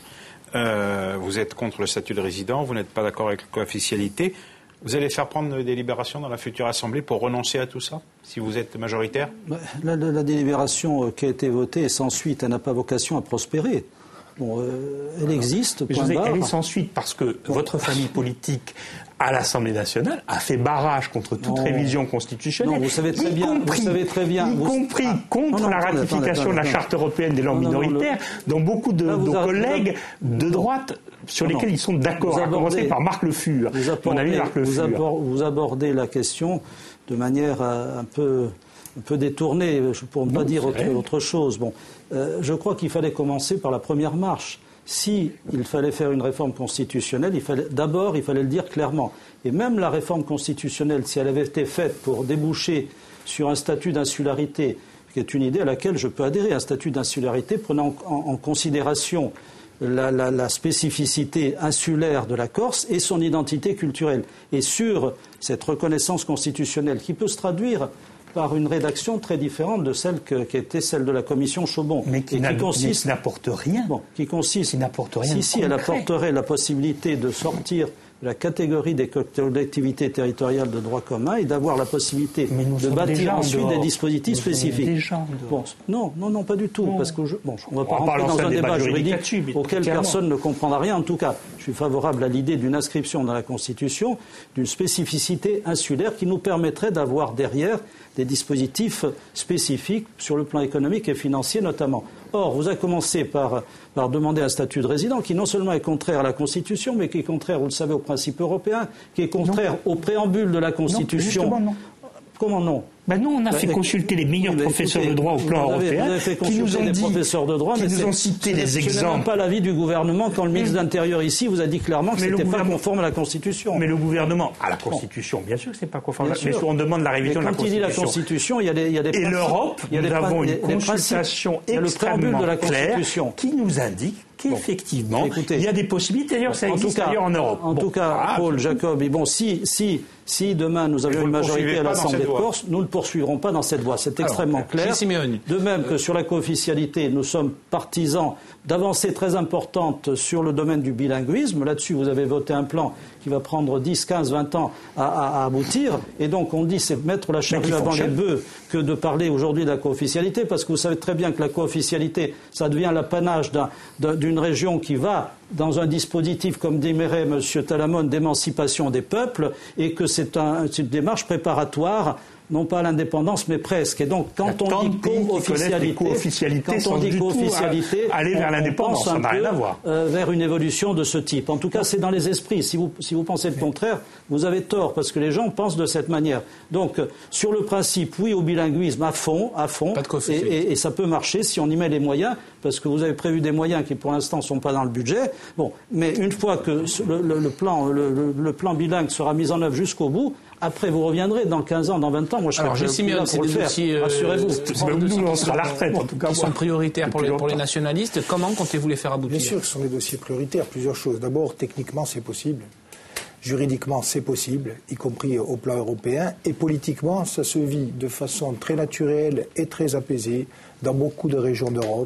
euh, vous êtes contre le statut de résident, vous n'êtes pas d'accord avec la co-officialité. Vous allez faire prendre une délibération dans la future Assemblée pour renoncer à tout ça, si vous êtes majoritaire ? La, la, la délibération qui a été votée sans suite, elle n'a pas vocation à prospérer. Bon, euh, elle existe, point José, barre. Elle est sans suite parce que bon. votre famille politique à l'Assemblée nationale a fait barrage contre toute non. révision constitutionnelle. Non, vous savez très y bien, compris, vous savez très bien, y vous... compris ah, contre non, non, la ratification attendez, attendez, de la Charte européenne des langues non, minoritaires, non, dont beaucoup de là, nos avez, collègues de droite sur lesquels ils sont d'accord, à commencer par Marc Le Fur, mon ami Marc Le Fur. Vous abordez la question de manière un peu, un peu détournée, pour ne pas dire autre, autre chose. Bon, euh, je crois qu'il fallait commencer par la première marche. Si il fallait faire une réforme constitutionnelle, il fallait, d'abord, il fallait le dire clairement. Et même la réforme constitutionnelle, si elle avait été faite pour déboucher sur un statut d'insularité, qui est une idée à laquelle je peux adhérer, un statut d'insularité prenant en, en, en considération la, la, la spécificité insulaire de la Corse et son identité culturelle. Et sur cette reconnaissance constitutionnelle qui peut se traduire par une rédaction très différente de celle que, qui était celle de la commission Chaumont. Mais qui, qui consiste, n'apporte rien. Bon, qui consiste. Qui n'apporte rien. Si, si, elle apporterait la possibilité de sortir de la catégorie des collectivités territoriales de droit commun et d'avoir la possibilité de bâtir ensuite des dispositifs nous spécifiques. Déjà bon, non, non, non, pas du tout. Non. Parce que je, bon, on ne va pas on rentrer va dans un débat juridique dessus, auquel clairement. personne ne comprendra rien. En tout cas, je suis favorable à l'idée d'une inscription dans la Constitution d'une spécificité insulaire qui nous permettrait d'avoir derrière des dispositifs spécifiques sur le plan économique et financier notamment. Or, vous avez commencé par, par demander un statut de résident qui non seulement est contraire à la Constitution, mais qui est contraire, vous le savez, aux principes européens, qui est contraire non. au préambule de la Constitution. Non, non. Comment non? Ben non, on a bah, fait consulter les meilleurs oui, professeurs écoutez, de droit au plan vous avez, européen vous avez fait qui nous ont les dit, professeurs de droit, qui mais nous ont cité des exemples. Ce n'est même pas l'avis du gouvernement quand le ministre de l'Intérieur ici vous a dit clairement que ce n'était pas conforme à la Constitution. Mais le gouvernement, à la Constitution, bon. bien sûr que ce n'est pas conforme. Bien mais sûr. on demande la révision de la Constitution. Quand il dit la Constitution, il y a des, il y a des Et l'Europe, nous avons une consultation extrêmement claire qui nous indique qu'effectivement, bon. Écoutez, il y a des possibilités. D'ailleurs, ça existe ailleurs en Europe. En tout cas, Paul, Jacob, et bon, si, si, si demain nous avions une majorité à l'Assemblée de Corse, nous ne poursuivrons pas dans cette voie. C'est extrêmement Alors, clair. De même que sur la co-officialité, nous sommes partisans d'avancées très importantes sur le domaine du bilinguisme. Là-dessus, vous avez voté un plan qui va prendre dix, quinze, vingt ans à, à, à aboutir. Et donc, on dit c'est mettre la charrue avant les bœufs que de parler aujourd'hui de la co-officialité, parce que vous savez très bien que la co-officialité, ça devient l'apanage d'un, d'un, d'une région qui va dans un dispositif, comme démérait M. Talamone, d'émancipation des peuples, et que c'est, un, c'est une démarche préparatoire non pas à l'indépendance, mais presque. Et donc, quand on dit co-officialité, quand on dit co-officialité, aller vers l'indépendance, ça n'a rien à voir. Euh, vers une évolution de ce type. En tout cas, c'est dans les esprits. Si vous, si vous pensez le contraire, vous avez tort, parce que les gens pensent de cette manière. Donc, sur le principe, oui au bilinguisme à fond, à fond, et, et, et ça peut marcher si on y met les moyens, parce que vous avez prévu des moyens qui, pour l'instant, ne sont pas dans le budget. Bon, mais une fois que le, le, le, plan, le, le plan bilingue sera mis en œuvre jusqu'au bout, après, vous reviendrez dans quinze ans, dans vingt ans. Moi, je Alors, serai Simeone, c'est des dossiers, euh, rassurez-vous. Nous, on sera à la retraite, en tout cas. Qui sont prioritaires pour les, pour les nationalistes. Comment comptez-vous les faire aboutir? Bien sûr, ce sont des dossiers prioritaires. Plusieurs choses. D'abord, techniquement, c'est possible. Juridiquement, c'est possible, y compris au plan européen. Et politiquement, ça se vit de façon très naturelle et très apaisée dans beaucoup de régions d'Europe,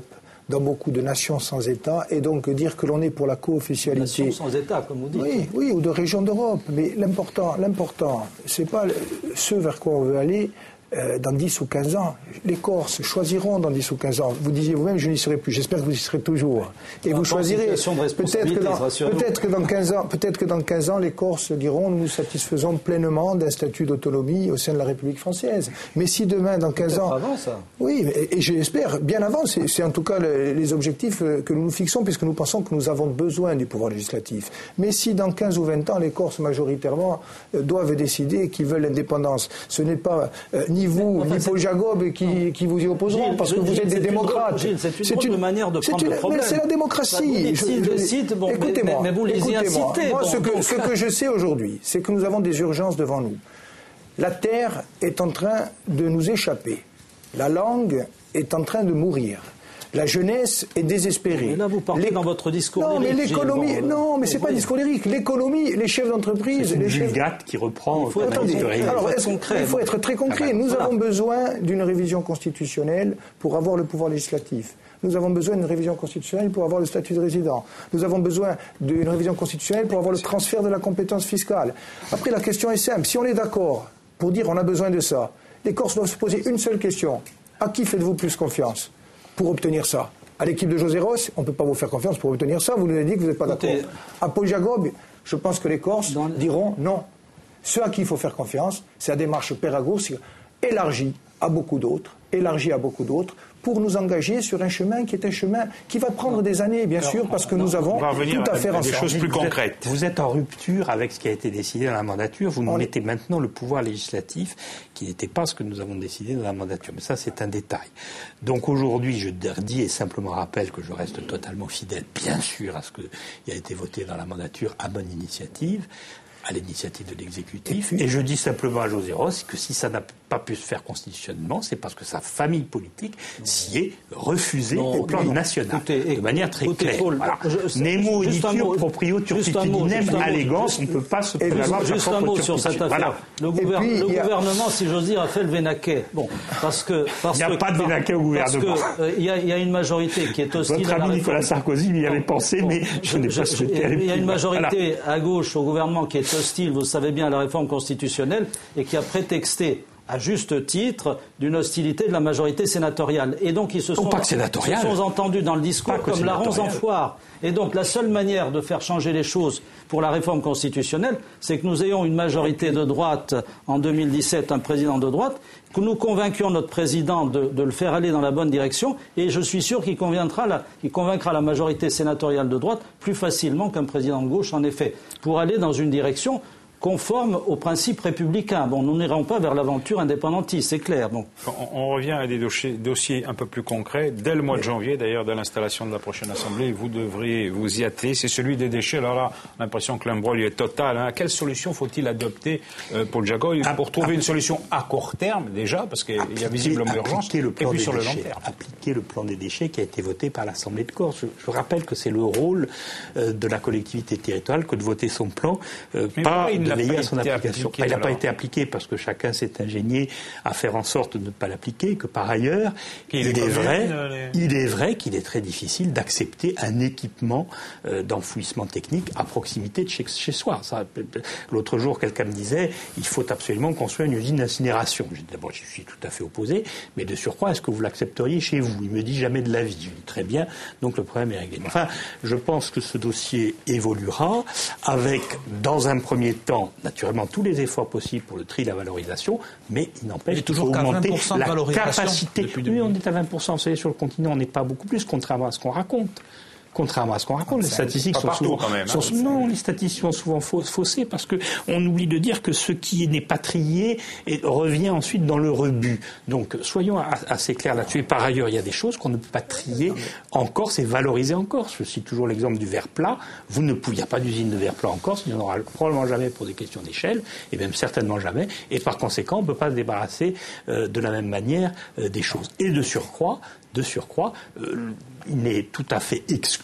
dans beaucoup de nations sans État, et donc dire que l'on est pour la co-officialité. Nations sans État, comme vous dites. Oui, oui, ou de régions d'Europe. Mais l'important, l'important, c'est pas ce vers quoi on veut aller. Euh, dans dix ou quinze ans, les Corses choisiront dans dix ou quinze ans. Vous disiez vous-même, je n'y serai plus. J'espère que vous y serez toujours. Et vous choisirez. Peut-être que, dans, peut-être que dans quinze ans, peut-être que dans quinze ans, les Corses diront nous nous satisfaisons pleinement d'un statut d'autonomie au sein de la République française. Mais si demain, dans quinze ans, avant ça. Oui, et, et j'espère bien avant. C'est, c'est en tout cas le, les objectifs que nous nous fixons, puisque nous pensons que nous avons besoin du pouvoir législatif. Mais si dans quinze ou vingt ans, les Corses majoritairement euh, doivent décider qu'ils veulent l'indépendance, ce n'est pas euh, ni vous, enfin, ni Paul Jacob qui, qui vous y opposeront, Gilles, parce que vous Gilles, êtes des démocrates. Gilles, c'est une, c'est une manière de prendre une, le problème. Mais c'est la démocratie. Je, je, je cite, bon, écoutez-moi, mais, mais vous les y incitez. Moi, bon, ce, que, ce que je sais aujourd'hui, c'est que nous avons des urgences devant nous. La terre est en train de nous échapper. La langue est en train de mourir. La jeunesse est désespérée. Mais là, vous parlez dans votre discours non, lyrique. Mais l'économie, Gilles, bon, non, mais c'est pas un discours lyrique. L'économie, les chefs d'entreprise... C'est une les chefs... vulgate qui reprend... Il faut, attendez, alors, est-ce, concret, il faut être très concret. Nous voilà. avons besoin d'une révision constitutionnelle pour avoir le pouvoir législatif. Nous avons besoin d'une révision constitutionnelle pour avoir le statut de résident. Nous avons besoin d'une révision constitutionnelle pour avoir le transfert de la compétence fiscale. Après, la question est simple. Si on est d'accord pour dire on a besoin de ça, les Corses doivent se poser une seule question. À qui faites-vous plus confiance pour obtenir ça ? À l'équipe de José Ross, on ne peut pas vous faire confiance pour obtenir ça. Vous nous avez dit que vous n'êtes pas d'accord. À Paul Jacob, je pense que les Corses Dans... diront non. Ce à qui il faut faire confiance, c'est la démarche pédagogique élargie à beaucoup d'autres, élargie à beaucoup d'autres, pour nous engager sur un chemin qui est un chemin qui va prendre des années, bien Alors, sûr, parce que non, nous avons tout à faire ensemble. Des choses plus vous concrètes. Êtes, vous êtes en rupture avec ce qui a été décidé dans la mandature. Vous nous on... mettez maintenant le pouvoir législatif qui n'était pas ce que nous avons décidé dans la mandature. Mais ça, c'est un détail. Donc aujourd'hui, je dis et simplement rappelle que je reste totalement fidèle, bien sûr, à ce qui a été voté dans la mandature à bonne initiative, à l'initiative de l'exécutif. Et, puis, et je dis simplement à José Ross que si ça n'a pas pu se faire constitutionnellement, c'est parce que sa famille politique s'y est refusée non, au plan non, national, écoutez, de manière très écoutez, claire. Paul, voilà. je, Nemo iditur proprio turpitudinem allégance, on ne peut pas se prévaloir de Juste un mot sur cette affaire. Voilà. Le, gouver puis, le gouvernement, a... si j'ose dire, a fait le vénaquet. Bon, parce que... Parce il n'y a que, pas de vénaquet au gouvernement. Parce qu'il euh, y, y a une majorité qui est hostile Votre à la ami réforme. Nicolas Sarkozy lui y avait pensé, bon, mais je, je n'ai pas souhaité aller. Il y a une majorité à gauche au gouvernement qui est hostile, vous savez bien, à la réforme constitutionnelle et qui a prétexté à juste titre, d'une hostilité de la majorité sénatoriale. Et donc, ils se sont, se sont entendus dans le discours comme larrons en foire. Et donc, la seule manière de faire changer les choses pour la réforme constitutionnelle, c'est que nous ayons une majorité de droite en deux mille dix-sept, un président de droite, que nous convainquions notre président de, de le faire aller dans la bonne direction, et je suis sûr qu'il convaincra la, il convaincra la majorité sénatoriale de droite plus facilement qu'un président de gauche, en effet, pour aller dans une direction conforme aux principes républicains. Bon, nous n'irons pas vers l'aventure indépendantiste, c'est clair. Bon. On, on revient à des dossiers, dossiers un peu plus concrets. Dès le mois de janvier, d'ailleurs, dès l'installation de la prochaine Assemblée, vous devriez vous y atteler. C'est celui des déchets. Alors là, on a l'impression que l'imbroglio est total. Hein. Quelle solution faut-il adopter euh, pour le Jacob pour trouver une solution à court terme, déjà, parce qu'il y a visiblement urgence, et puis sur le long terme. Appliquer le plan des déchets qui a été voté par l'Assemblée de Corse. Je, je rappelle que c'est le rôle euh, de la collectivité territoriale que de voter son plan, euh, pas de veiller à son application. Appliqué, il n'a pas été appliqué parce que chacun s'est ingénié à faire en sorte de ne pas l'appliquer, que par ailleurs, il, il, est, vrai, les... il est vrai qu'il est très difficile d'accepter un équipement euh, d'enfouissement technique à proximité de chez, chez soi. Ça, l'autre jour, quelqu'un me disait il faut absolument construire une usine d'incinération. Je dis d'abord, je suis tout à fait opposé, mais de surcroît, est-ce que vous l'accepteriez chez vous? Il me dit jamais de la vie. Je dis très bien, donc le problème est réglé. Enfin, je pense que ce dossier évoluera avec, dans un premier temps, naturellement tous les efforts possibles pour le tri et la valorisation, mais il n'empêche qu'il faut augmenter la capacité. Oui, on est à vingt pour cent. Vous savez, sur le continent, on n'est pas beaucoup plus, contrairement à ce qu'on raconte. Contrairement à ce qu'on raconte, les statistiques sont souvent, quand même, hein, sont, non, les statistiques sont souvent faussées parce que on oublie de dire que ce qui n'est pas trié et revient ensuite dans le rebut. Donc, soyons assez clairs là-dessus. Et par ailleurs, il y a des choses qu'on ne peut pas trier en Corse et valoriser en Corse. Je cite toujours l'exemple du verre plat. Vous ne pouvez, il n'y a pas d'usine de verre plat en Corse, il n'y en aura probablement jamais pour des questions d'échelle, et même certainement jamais. Et par conséquent, on ne peut pas se débarrasser euh, de la même manière euh, des choses. Et de surcroît, de surcroît, euh, il n'est tout à fait exclu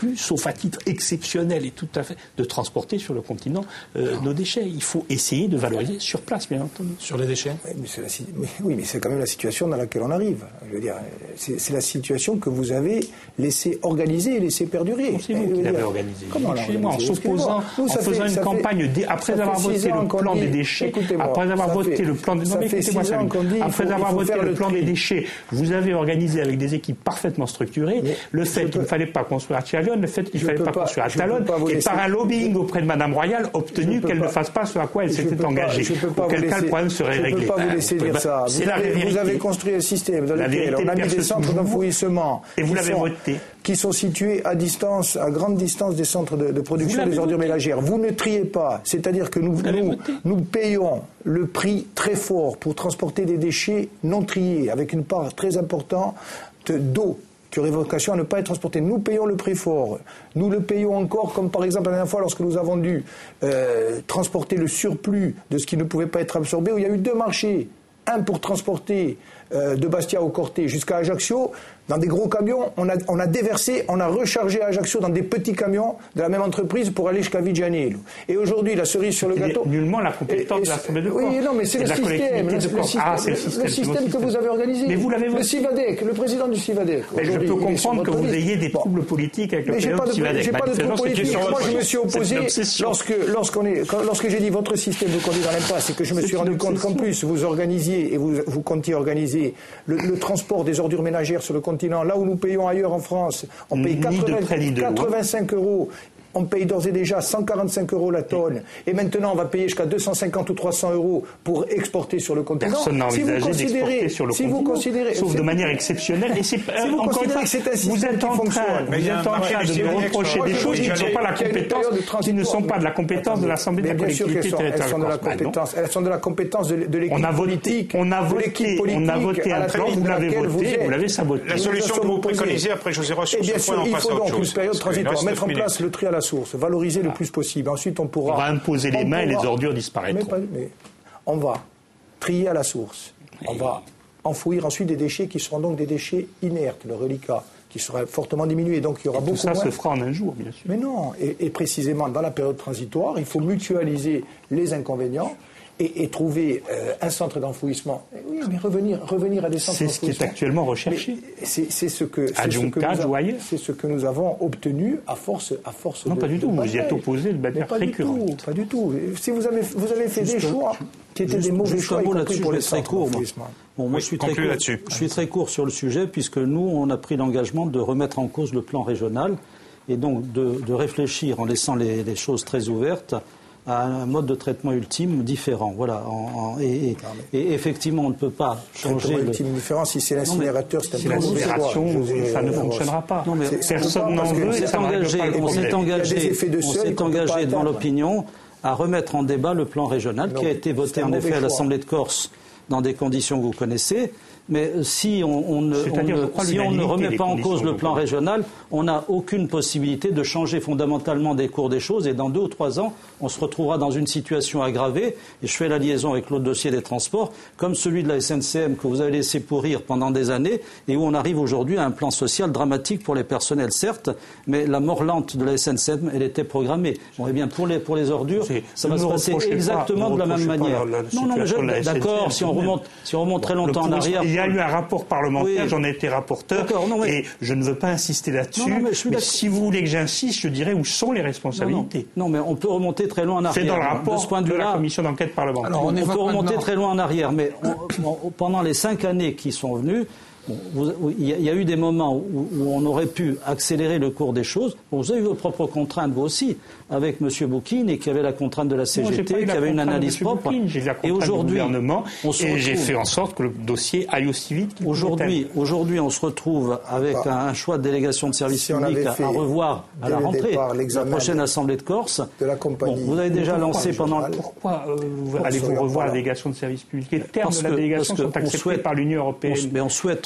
plus, sauf à titre exceptionnel et tout à fait, de transporter sur le continent euh, nos déchets. Il faut essayer de valoriser sur place, bien entendu. Sur les déchets. Oui, mais c'est, la, mais, oui, mais c'est quand même la situation dans laquelle on arrive. Je veux dire, c'est, c'est la situation que vous avez laissé organiser et laissé perdurer. C'est vous qui l'avez organisé. Comment Excusez-moi, en s'opposant, en faisant une campagne, dé, après avoir voté le plan des déchets, après avoir voté le plan des non, mais écoutez-moi, ça, après avoir voté le plan des déchets, vous avez organisé avec des équipes parfaitement structurées mais le fait qu'il ne fallait pas construire à Chalion, le fait qu'il ne fallait pas, pas construire à Talonne, et par un lobbying auprès de Mme Royal, obtenu qu'elle pas, ne fasse pas ce à quoi elle s'était engagée. Auquel cas, le problème serait réglé. Je ne peux pas vous laisser dire ça. Vous avez, vous avez construit un système dans lequel on a mis des centres d'enfouissement et vous l'avez voté, qui sont situés à distance, à grande distance des centres de, de production des ordures ménagères. Vous ne triez pas, c'est-à-dire que nous, nous, nous payons le prix très fort pour transporter des déchets non triés, avec une part très importante d'eau qui aurait vocation à ne pas être transportée. Nous payons le prix fort. Nous le payons encore, comme par exemple la dernière fois lorsque nous avons dû euh, transporter le surplus de ce qui ne pouvait pas être absorbé, où il y a eu deux marchés. Un pour transporter euh, de Bastia au Corté jusqu'à Ajaccio. Dans des gros camions, on a, on a déversé, on a rechargé à Ajaccio dans des petits camions de la même entreprise pour aller jusqu'à Vigianello. Et aujourd'hui, la cerise sur le gâteau... nullement la compétence et, et, de l'Assemblée de Corse. Oui, non, mais c'est le système, le, le système, ah, le système, le système que vous avez organisé. Mais vous l'avez voté. Le CIVADEC, le président du CIVADEC. Mais je peux comprendre que vous ayez des troubles politiques avec le président du CIVADEC. J'ai pas de troubles politiques. Moi, je me suis opposé lorsque, lorsqu'on est, lorsque j'ai dit votre système vous conduit dans l'impasse, c'est que je me suis rendu compte qu'en plus, vous organisiez et vous, vous comptiez organiser le, le transport des ordures ménagères sur le continent, là où nous payons ailleurs en France, on paye quatre-vingt-cinq euros. On paye d'ores et déjà cent quarante-cinq euros la tonne. Et maintenant, on va payer jusqu'à deux cent cinquante ou trois cents euros pour exporter sur le continent. Personne n'a envisagé d'exporter sur le si continent, vous considérez, sauf de manière exceptionnelle. Et c'est, si vous encore une fois, c'est un vous êtes en train, vous êtes en train de me reprocher des choses qui ne sont pas la compétence, qui ne sont pas de la compétence de l'Assemblée de la collectivité territoriale. Elles sont de la compétence de l'équipe politique. On a voté, on a voté un plan, vous l'avez voté, vous l'avez saboté. La solution que vous préconisez, après José Roche, sur ce point, on passe à autre chose. Il faut donc une période transitoire, mettre en place le tri à la source, valoriser le plus possible. Ensuite, on pourra... On va imposer les mains et les ordures disparaîtront. Mais, mais on va trier à la source. Oui. On va enfouir ensuite des déchets qui seront donc des déchets inertes, le reliquat, qui sera fortement diminué. Donc, il y aura et beaucoup tout ça moins... se fera en un jour, bien sûr. Mais non. Et, et précisément, dans la période transitoire, il faut mutualiser les inconvénients et, et trouver euh, un centre d'enfouissement. Oui, mais revenir, revenir à des centres d'enfouissement. C'est ce qui est actuellement recherché. C'est, c'est, ce que, c'est, ce que nous a, c'est ce que nous avons obtenu à force, à force non, de... Non, pas du tout. Vous y êtes opposé de manière récurrente. Pas du tout. Si vous avez, vous avez fait juste, des choix qui étaient juste, des mauvais choix, y compris pour les centres court, d'enfouissement. Bon, moi, oui, je, suis très court, je suis très court sur le sujet, puisque nous, on a pris l'engagement de remettre en cause le plan régional et donc de, de réfléchir, en laissant les, les choses très ouvertes, à un mode de traitement ultime différent. Voilà. En, en, et, et, et effectivement, on ne peut pas changer. Le ultime différent, si c'est l'incinérateur, c'est un peu l'incinération, ça ne fonctionnera pas. Non, mais personne n'en veut. On s'est engagé, on s'est engagé, on s'est engagé devant l'opinion à remettre en débat le plan régional qui a été voté en effet à l'Assemblée de Corse dans des conditions que vous connaissez. Mais si on, on ne, on ne, si on ne remet pas en cause le plan régional, on n'a aucune possibilité de changer fondamentalement des cours des choses. Et dans deux ou trois ans, on se retrouvera dans une situation aggravée. Et je fais la liaison avec l'autre dossier des transports, comme celui de la S N C M que vous avez laissé pourrir pendant des années, et où on arrive aujourd'hui à un plan social dramatique pour les personnels, certes, mais la mort lente de la S N C M, elle était programmée. Bon, eh bien, pour les, pour les ordures, ça va se passer exactement de la même manière. La, la non, non, mais je, d'accord, si on remonte, si on remonte très longtemps en arrière. Il y a eu un rapport parlementaire, oui. J'en ai été rapporteur, non, mais... et je ne veux pas insister là-dessus. Non, non, mais mais si vous voulez que j'insiste, je dirais où sont les responsabilités. Non, non. non, mais on peut remonter très loin en arrière. C'est dans le rapport de, ce point de, de la commission d'enquête parlementaire. Alors, on, on peut remonter maintenant. très loin en arrière, mais on, on, pendant les cinq années qui sont venues, bon, vous, il y a eu des moments où, où on aurait pu accélérer le cours des choses. Bon, vous avez eu vos propres contraintes, vous aussi, avec M. Boukine, et qui avait la contrainte de la C G T, qui avait une analyse propre. J'ai eu la contrainte et aujourd'hui, du gouvernement, et j'ai fait en sorte que le dossier aille aussi vite qu'il aujourd'hui, aujourd'hui, on se retrouve avec bah, un, un choix de délégation de service si public à, à revoir à la rentrée, départ, la prochaine Assemblée de Corse. De la compagnie. Bon, vous avez déjà lancé pendant... Pourquoi euh, allez-vous revoir la délégation de service public? Les termes de la délégation sont acceptés par l'Union européenne. Mais on souhaite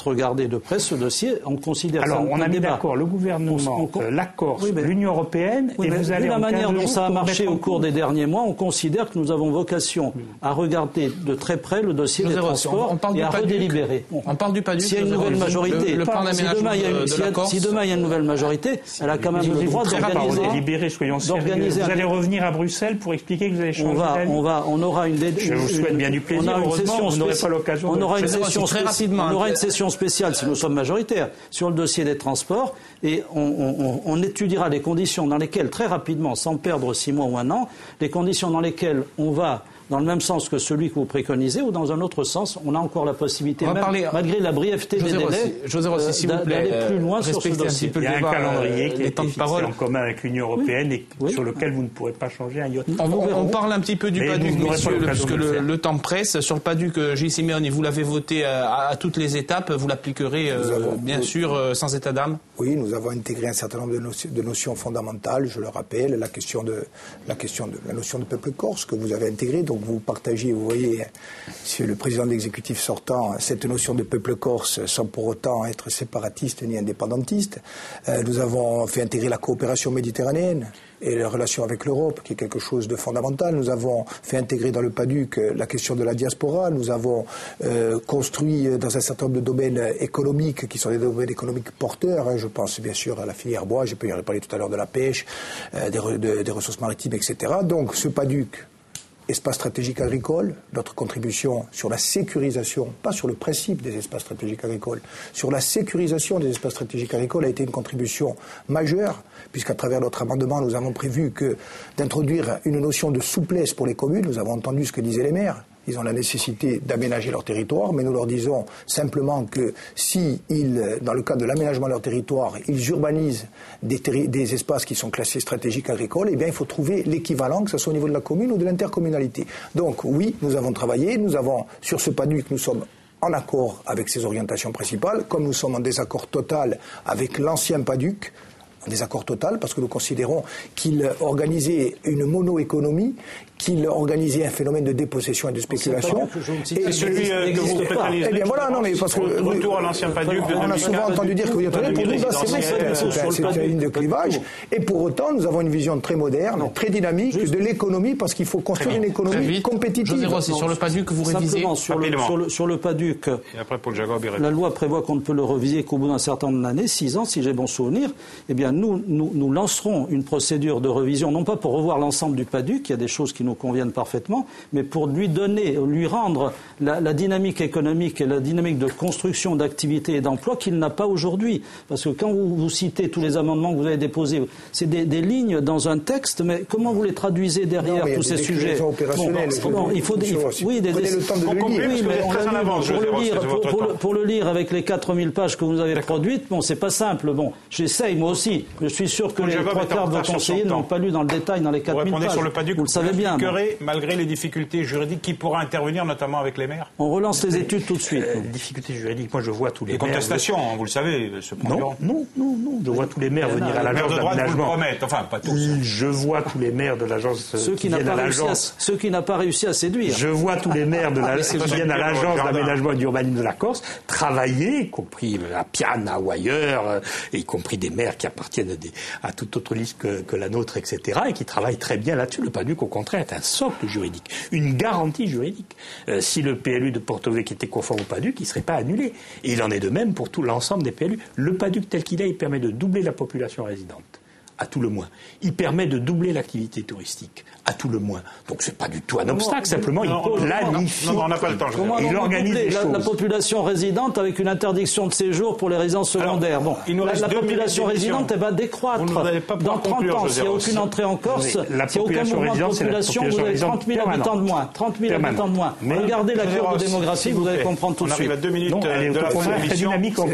regardé de près ce dossier. On considère Alors, ça on a mis débat. d'accord le gouvernement, on, on, la Corse, oui, l'Union européenne, oui, et vous allez vu la en manière dont ça a marché au cours des derniers mois, on considère que nous avons vocation oui. à regarder de très près le dossier José des transports on, on et à redélibérer. On, on parle du PADUC. S'il y a une nouvelle majorité, le, le plan si, demain il y a une, de, si, de si demain il y a une nouvelle majorité, elle a quand même le droit d'organiser. Délibérer, soyons sérieux. Vous allez revenir à Bruxelles pour expliquer que vous allez changer d'avis. On va, on aura une. Je vous souhaite bien du plaisir. On heureusement, vous n'aurez pas l'occasion. On aura une session très rapidement. On aura une session spéciale si nous sommes majoritaires sur le dossier des transports et on, on, on étudiera les conditions dans lesquelles, très rapidement, sans perdre six mois ou un an, les conditions dans lesquelles on va dans le même sens que celui que vous préconisez ou dans un autre sens, on a encore la possibilité, même, parler, malgré la brièveté José des délais, Rossi, José Rossi, s'il vous plaît, d'aller plus loin sur ce dossier. Il y a un calendrier qui est fixé en commun avec l'Union européenne oui. et oui. sur lequel vous ne pourrez pas changer un iota. On, on, on parle un petit peu du PADUC, messieurs, puisque le, le temps presse. Sur le PADUC, Gilles Simeoni, vous l'avez voté à, à toutes les étapes, vous l'appliquerez euh, avons, bien nous, sûr euh, sans état d'âme. Oui, nous avons intégré un certain nombre de, notions, de notions fondamentales, je le rappelle, la question de la question de la notion de peuple corse que vous avez intégrée, donc vous partagez. Vous voyez, Monsieur le président de l'exécutif sortant, cette notion de peuple corse sans pour autant être séparatiste ni indépendantiste. Euh, nous avons fait intégrer la coopération méditerranéenne et les relations avec l'Europe, qui est quelque chose de fondamental. Nous avons fait intégrer dans le PADUC la question de la diaspora. Nous avons euh, construit dans un certain nombre de domaines économiques, qui sont des domaines économiques porteurs. Hein. Je pense bien sûr à la filière bois, j'ai pu y parler tout à l'heure de la pêche, euh, des, re, de, des ressources maritimes, et cetera. Donc ce PADUC, espace stratégique agricole, notre contribution sur la sécurisation, pas sur le principe des espaces stratégiques agricoles, sur la sécurisation des espaces stratégiques agricoles a été une contribution majeure, puisqu'à travers notre amendement, nous avons prévu que d'introduire une notion de souplesse pour les communes. Nous avons entendu ce que disaient les maires. Ils ont la nécessité d'aménager leur territoire, mais nous leur disons simplement que si, ils, dans le cadre de l'aménagement de leur territoire, ils urbanisent des, des espaces qui sont classés stratégiques agricoles, eh bien, il faut trouver l'équivalent, que ce soit au niveau de la commune ou de l'intercommunalité. Donc, oui, nous avons travaillé, nous avons, sur ce PADUC, nous sommes en accord avec ces orientations principales, comme nous sommes en désaccord total avec l'ancien PADUC, en désaccord total, parce que nous considérons qu'il organisait une mono-économie, qu'il organisait un phénomène de dépossession et de spéculation. Et celui euh, que vous préconisez. Eh bien voilà, non mais parce que retour à l'ancien PADUC. On a souvent entendu dire que vous êtes pour nous, c'est vrai, c'est une ligne de clivage. Et pour autant, nous avons une vision très moderne, très dynamique de l'économie, parce qu'il faut construire une économie compétitive. José Rossi, sur le PADUC, vous révisez sur le, sur, le, sur le PADUC. Et après, Paul Jacob, la loi prévoit qu'on ne peut le reviser qu'au bout d'un certain nombre d'années, six ans, si j'ai bon souvenir. Eh bien, nous, nous, nous lancerons une procédure de révision, non pas pour revoir l'ensemble du PADUC, il y a des choses qui nous conviennent parfaitement, mais pour lui donner, lui rendre la, la dynamique économique et la dynamique de construction d'activité et d'emploi qu'il n'a pas aujourd'hui. Parce que quand vous, vous citez tous les amendements que vous avez déposés, c'est des, des lignes dans un texte, mais comment vous les traduisez derrière non, tous ces sujets bon, bon, il faut, il faut oui, des, prenez le temps de le lire. Oui, mais on l'a lu, pour, le lire, pour, pour, le, pour le lire avec les quatre mille pages que vous avez produites, bon, c'est pas simple. Bon, j'essaye moi aussi. Je suis sûr que les trois quarts de vos conseillers n'ont pas lu dans le détail dans les quatre mille pages. Vous le savez bien. Malgré les difficultés juridiques qui pourraient intervenir, notamment avec les maires. On relance les études tout de suite. Euh, difficultés juridiques, moi je vois tous les, les maires... Les contestations, de... vous le savez, se non, non, non, non, je vois tous les maires venir à l'agence d'aménagement. Enfin, pas tous. Je vois tous les maires de l'agence ceux qui n'ont pas réussi à, ceux qui n'ont pas réussi à séduire. Je vois tous les maires de la, ah, qui viennent à l'agence d'aménagement et d'urbanisme de la Corse travailler, y compris à Piana ou ailleurs, y compris des maires qui appartiennent à, des, à toute autre liste que, que la nôtre, et cetera, et qui travaillent très bien là-dessus. Le PADUC, au contraire, est un socle juridique, une garantie juridique. Euh, si le P L U de Porto Vecchio était conforme au PADUC, il ne serait pas annulé. Et il en est de même pour tout l'ensemble des P L U. Le PADUC tel qu'il est, il permet de doubler la population résidente, à tout le moins. Il permet de doubler l'activité touristique, à tout le moins. Donc c'est pas du tout un obstacle, non, simplement non, il planifie. Non, non, on n'a pas le temps. Comment il organise les la, choses. La population résidente avec une interdiction de séjour pour les résidences secondaires. Alors, bon, il nous la, la population résidente, elle va décroître. Dans trente ans, s'il n'y a aucune entrée en Corse, s'il n'y a aucun mouvement de population, vous avez trente mille habitants de moins. trente mille habitants de moins. Regardez la courbe démographique, vous allez comprendre tout de suite. On arrive à deux minutes de la fin de l'émission.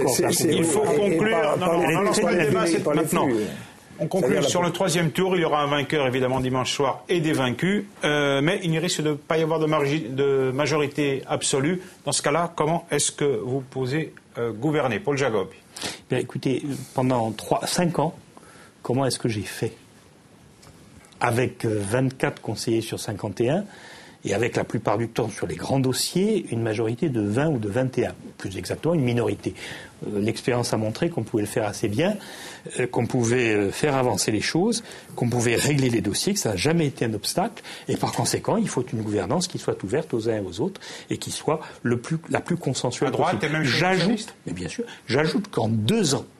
Il faut conclure. Non, non, le débat, c'est maintenant. On conclut sur le troisième tour. Il y aura un vainqueur, évidemment, dimanche soir et des vaincus. Euh, mais il ne risque de pas y avoir de, margi- de majorité absolue. Dans ce cas-là, comment est-ce que vous posez euh, gouverner? Paul Jacob. Bien, écoutez, pendant trois, cinq ans, comment est-ce que j'ai fait? Avec vingt-quatre conseillers sur cinquante et un, et avec la plupart du temps sur les grands dossiers, une majorité de vingt ou de vingt et un, plus exactement une minorité. Euh, l'expérience a montré qu'on pouvait le faire assez bien, euh, qu'on pouvait euh, faire avancer les choses, qu'on pouvait régler les dossiers, que ça n'a jamais été un obstacle, et par conséquent, il faut une gouvernance qui soit ouverte aux uns et aux autres, et qui soit le plus, la plus consensuelle à droite, possible. Et même j'ajoute, mais bien sûr, j'ajoute qu'en deux ans,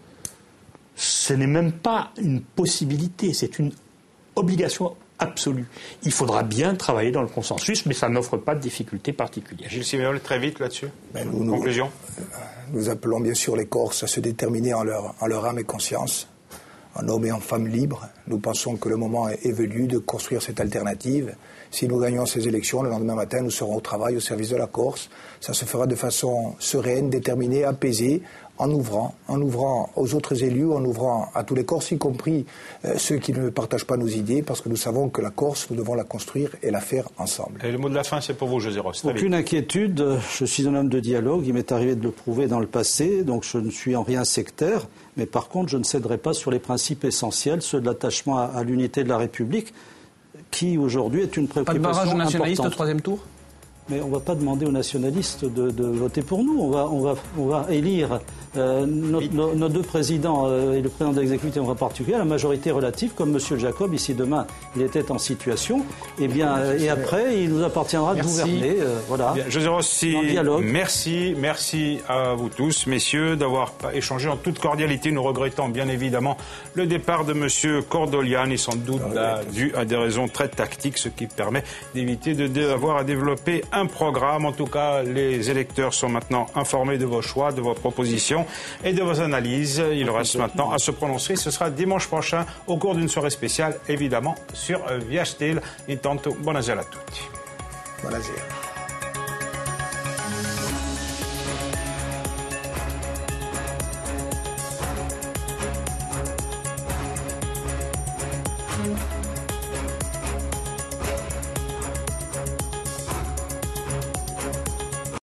ce n'est même pas une possibilité, c'est une obligation absolue. Il faudra bien travailler dans le consensus, mais ça n'offre pas de difficultés particulières. Gilles Siméol, très vite là-dessus. Ben nous, Conclusion. Nous, nous appelons bien sûr les Corses à se déterminer en leur, en leur âme et conscience, en hommes et en femmes libres. Nous pensons que le moment est venu de construire cette alternative. Si nous gagnons ces élections, le lendemain matin, nous serons au travail, au service de la Corse. Ça se fera de façon sereine, déterminée, apaisée, en ouvrant, en ouvrant aux autres élus, en ouvrant à tous les Corses, y compris euh, ceux qui ne partagent pas nos idées, parce que nous savons que la Corse, nous devons la construire et la faire ensemble. Et le mot de la fin, c'est pour vous, José Ross. Aucune inquiétude, je suis un homme de dialogue, il m'est arrivé de le prouver dans le passé, donc je ne suis en rien sectaire, mais par contre, je ne céderai pas sur les principes essentiels, ceux de l'attachement à, à l'unité de la République, qui aujourd'hui est une préoccupation importante. Pas de barrage nationaliste au troisième tour ? Mais on ne va pas demander aux nationalistes de, de voter pour nous. On va, on va, on va élire euh, nos, nos, nos deux présidents euh, et le président de l'exécutif en particulier à la majorité relative, comme M. Jacob, ici demain, il était en situation. Et, bien, euh, et après, il nous appartiendra merci. de gouverner. Euh, voilà. Bien, José Rossi, merci, merci à vous tous, messieurs, d'avoir échangé en toute cordialité. Nous regrettons bien évidemment le départ de M. Cordolian, et sans doute ah, oui. dû à des raisons très tactiques, ce qui permet d'éviter d'avoir à développer un programme. En tout cas, les électeurs sont maintenant informés de vos choix, de vos propositions et de vos analyses. Il reste maintenant à se prononcer. Ce sera dimanche prochain au cours d'une soirée spéciale, évidemment, sur Via Stil. Intanto, buonasera a tutti. Buonasera. Mm-hmm.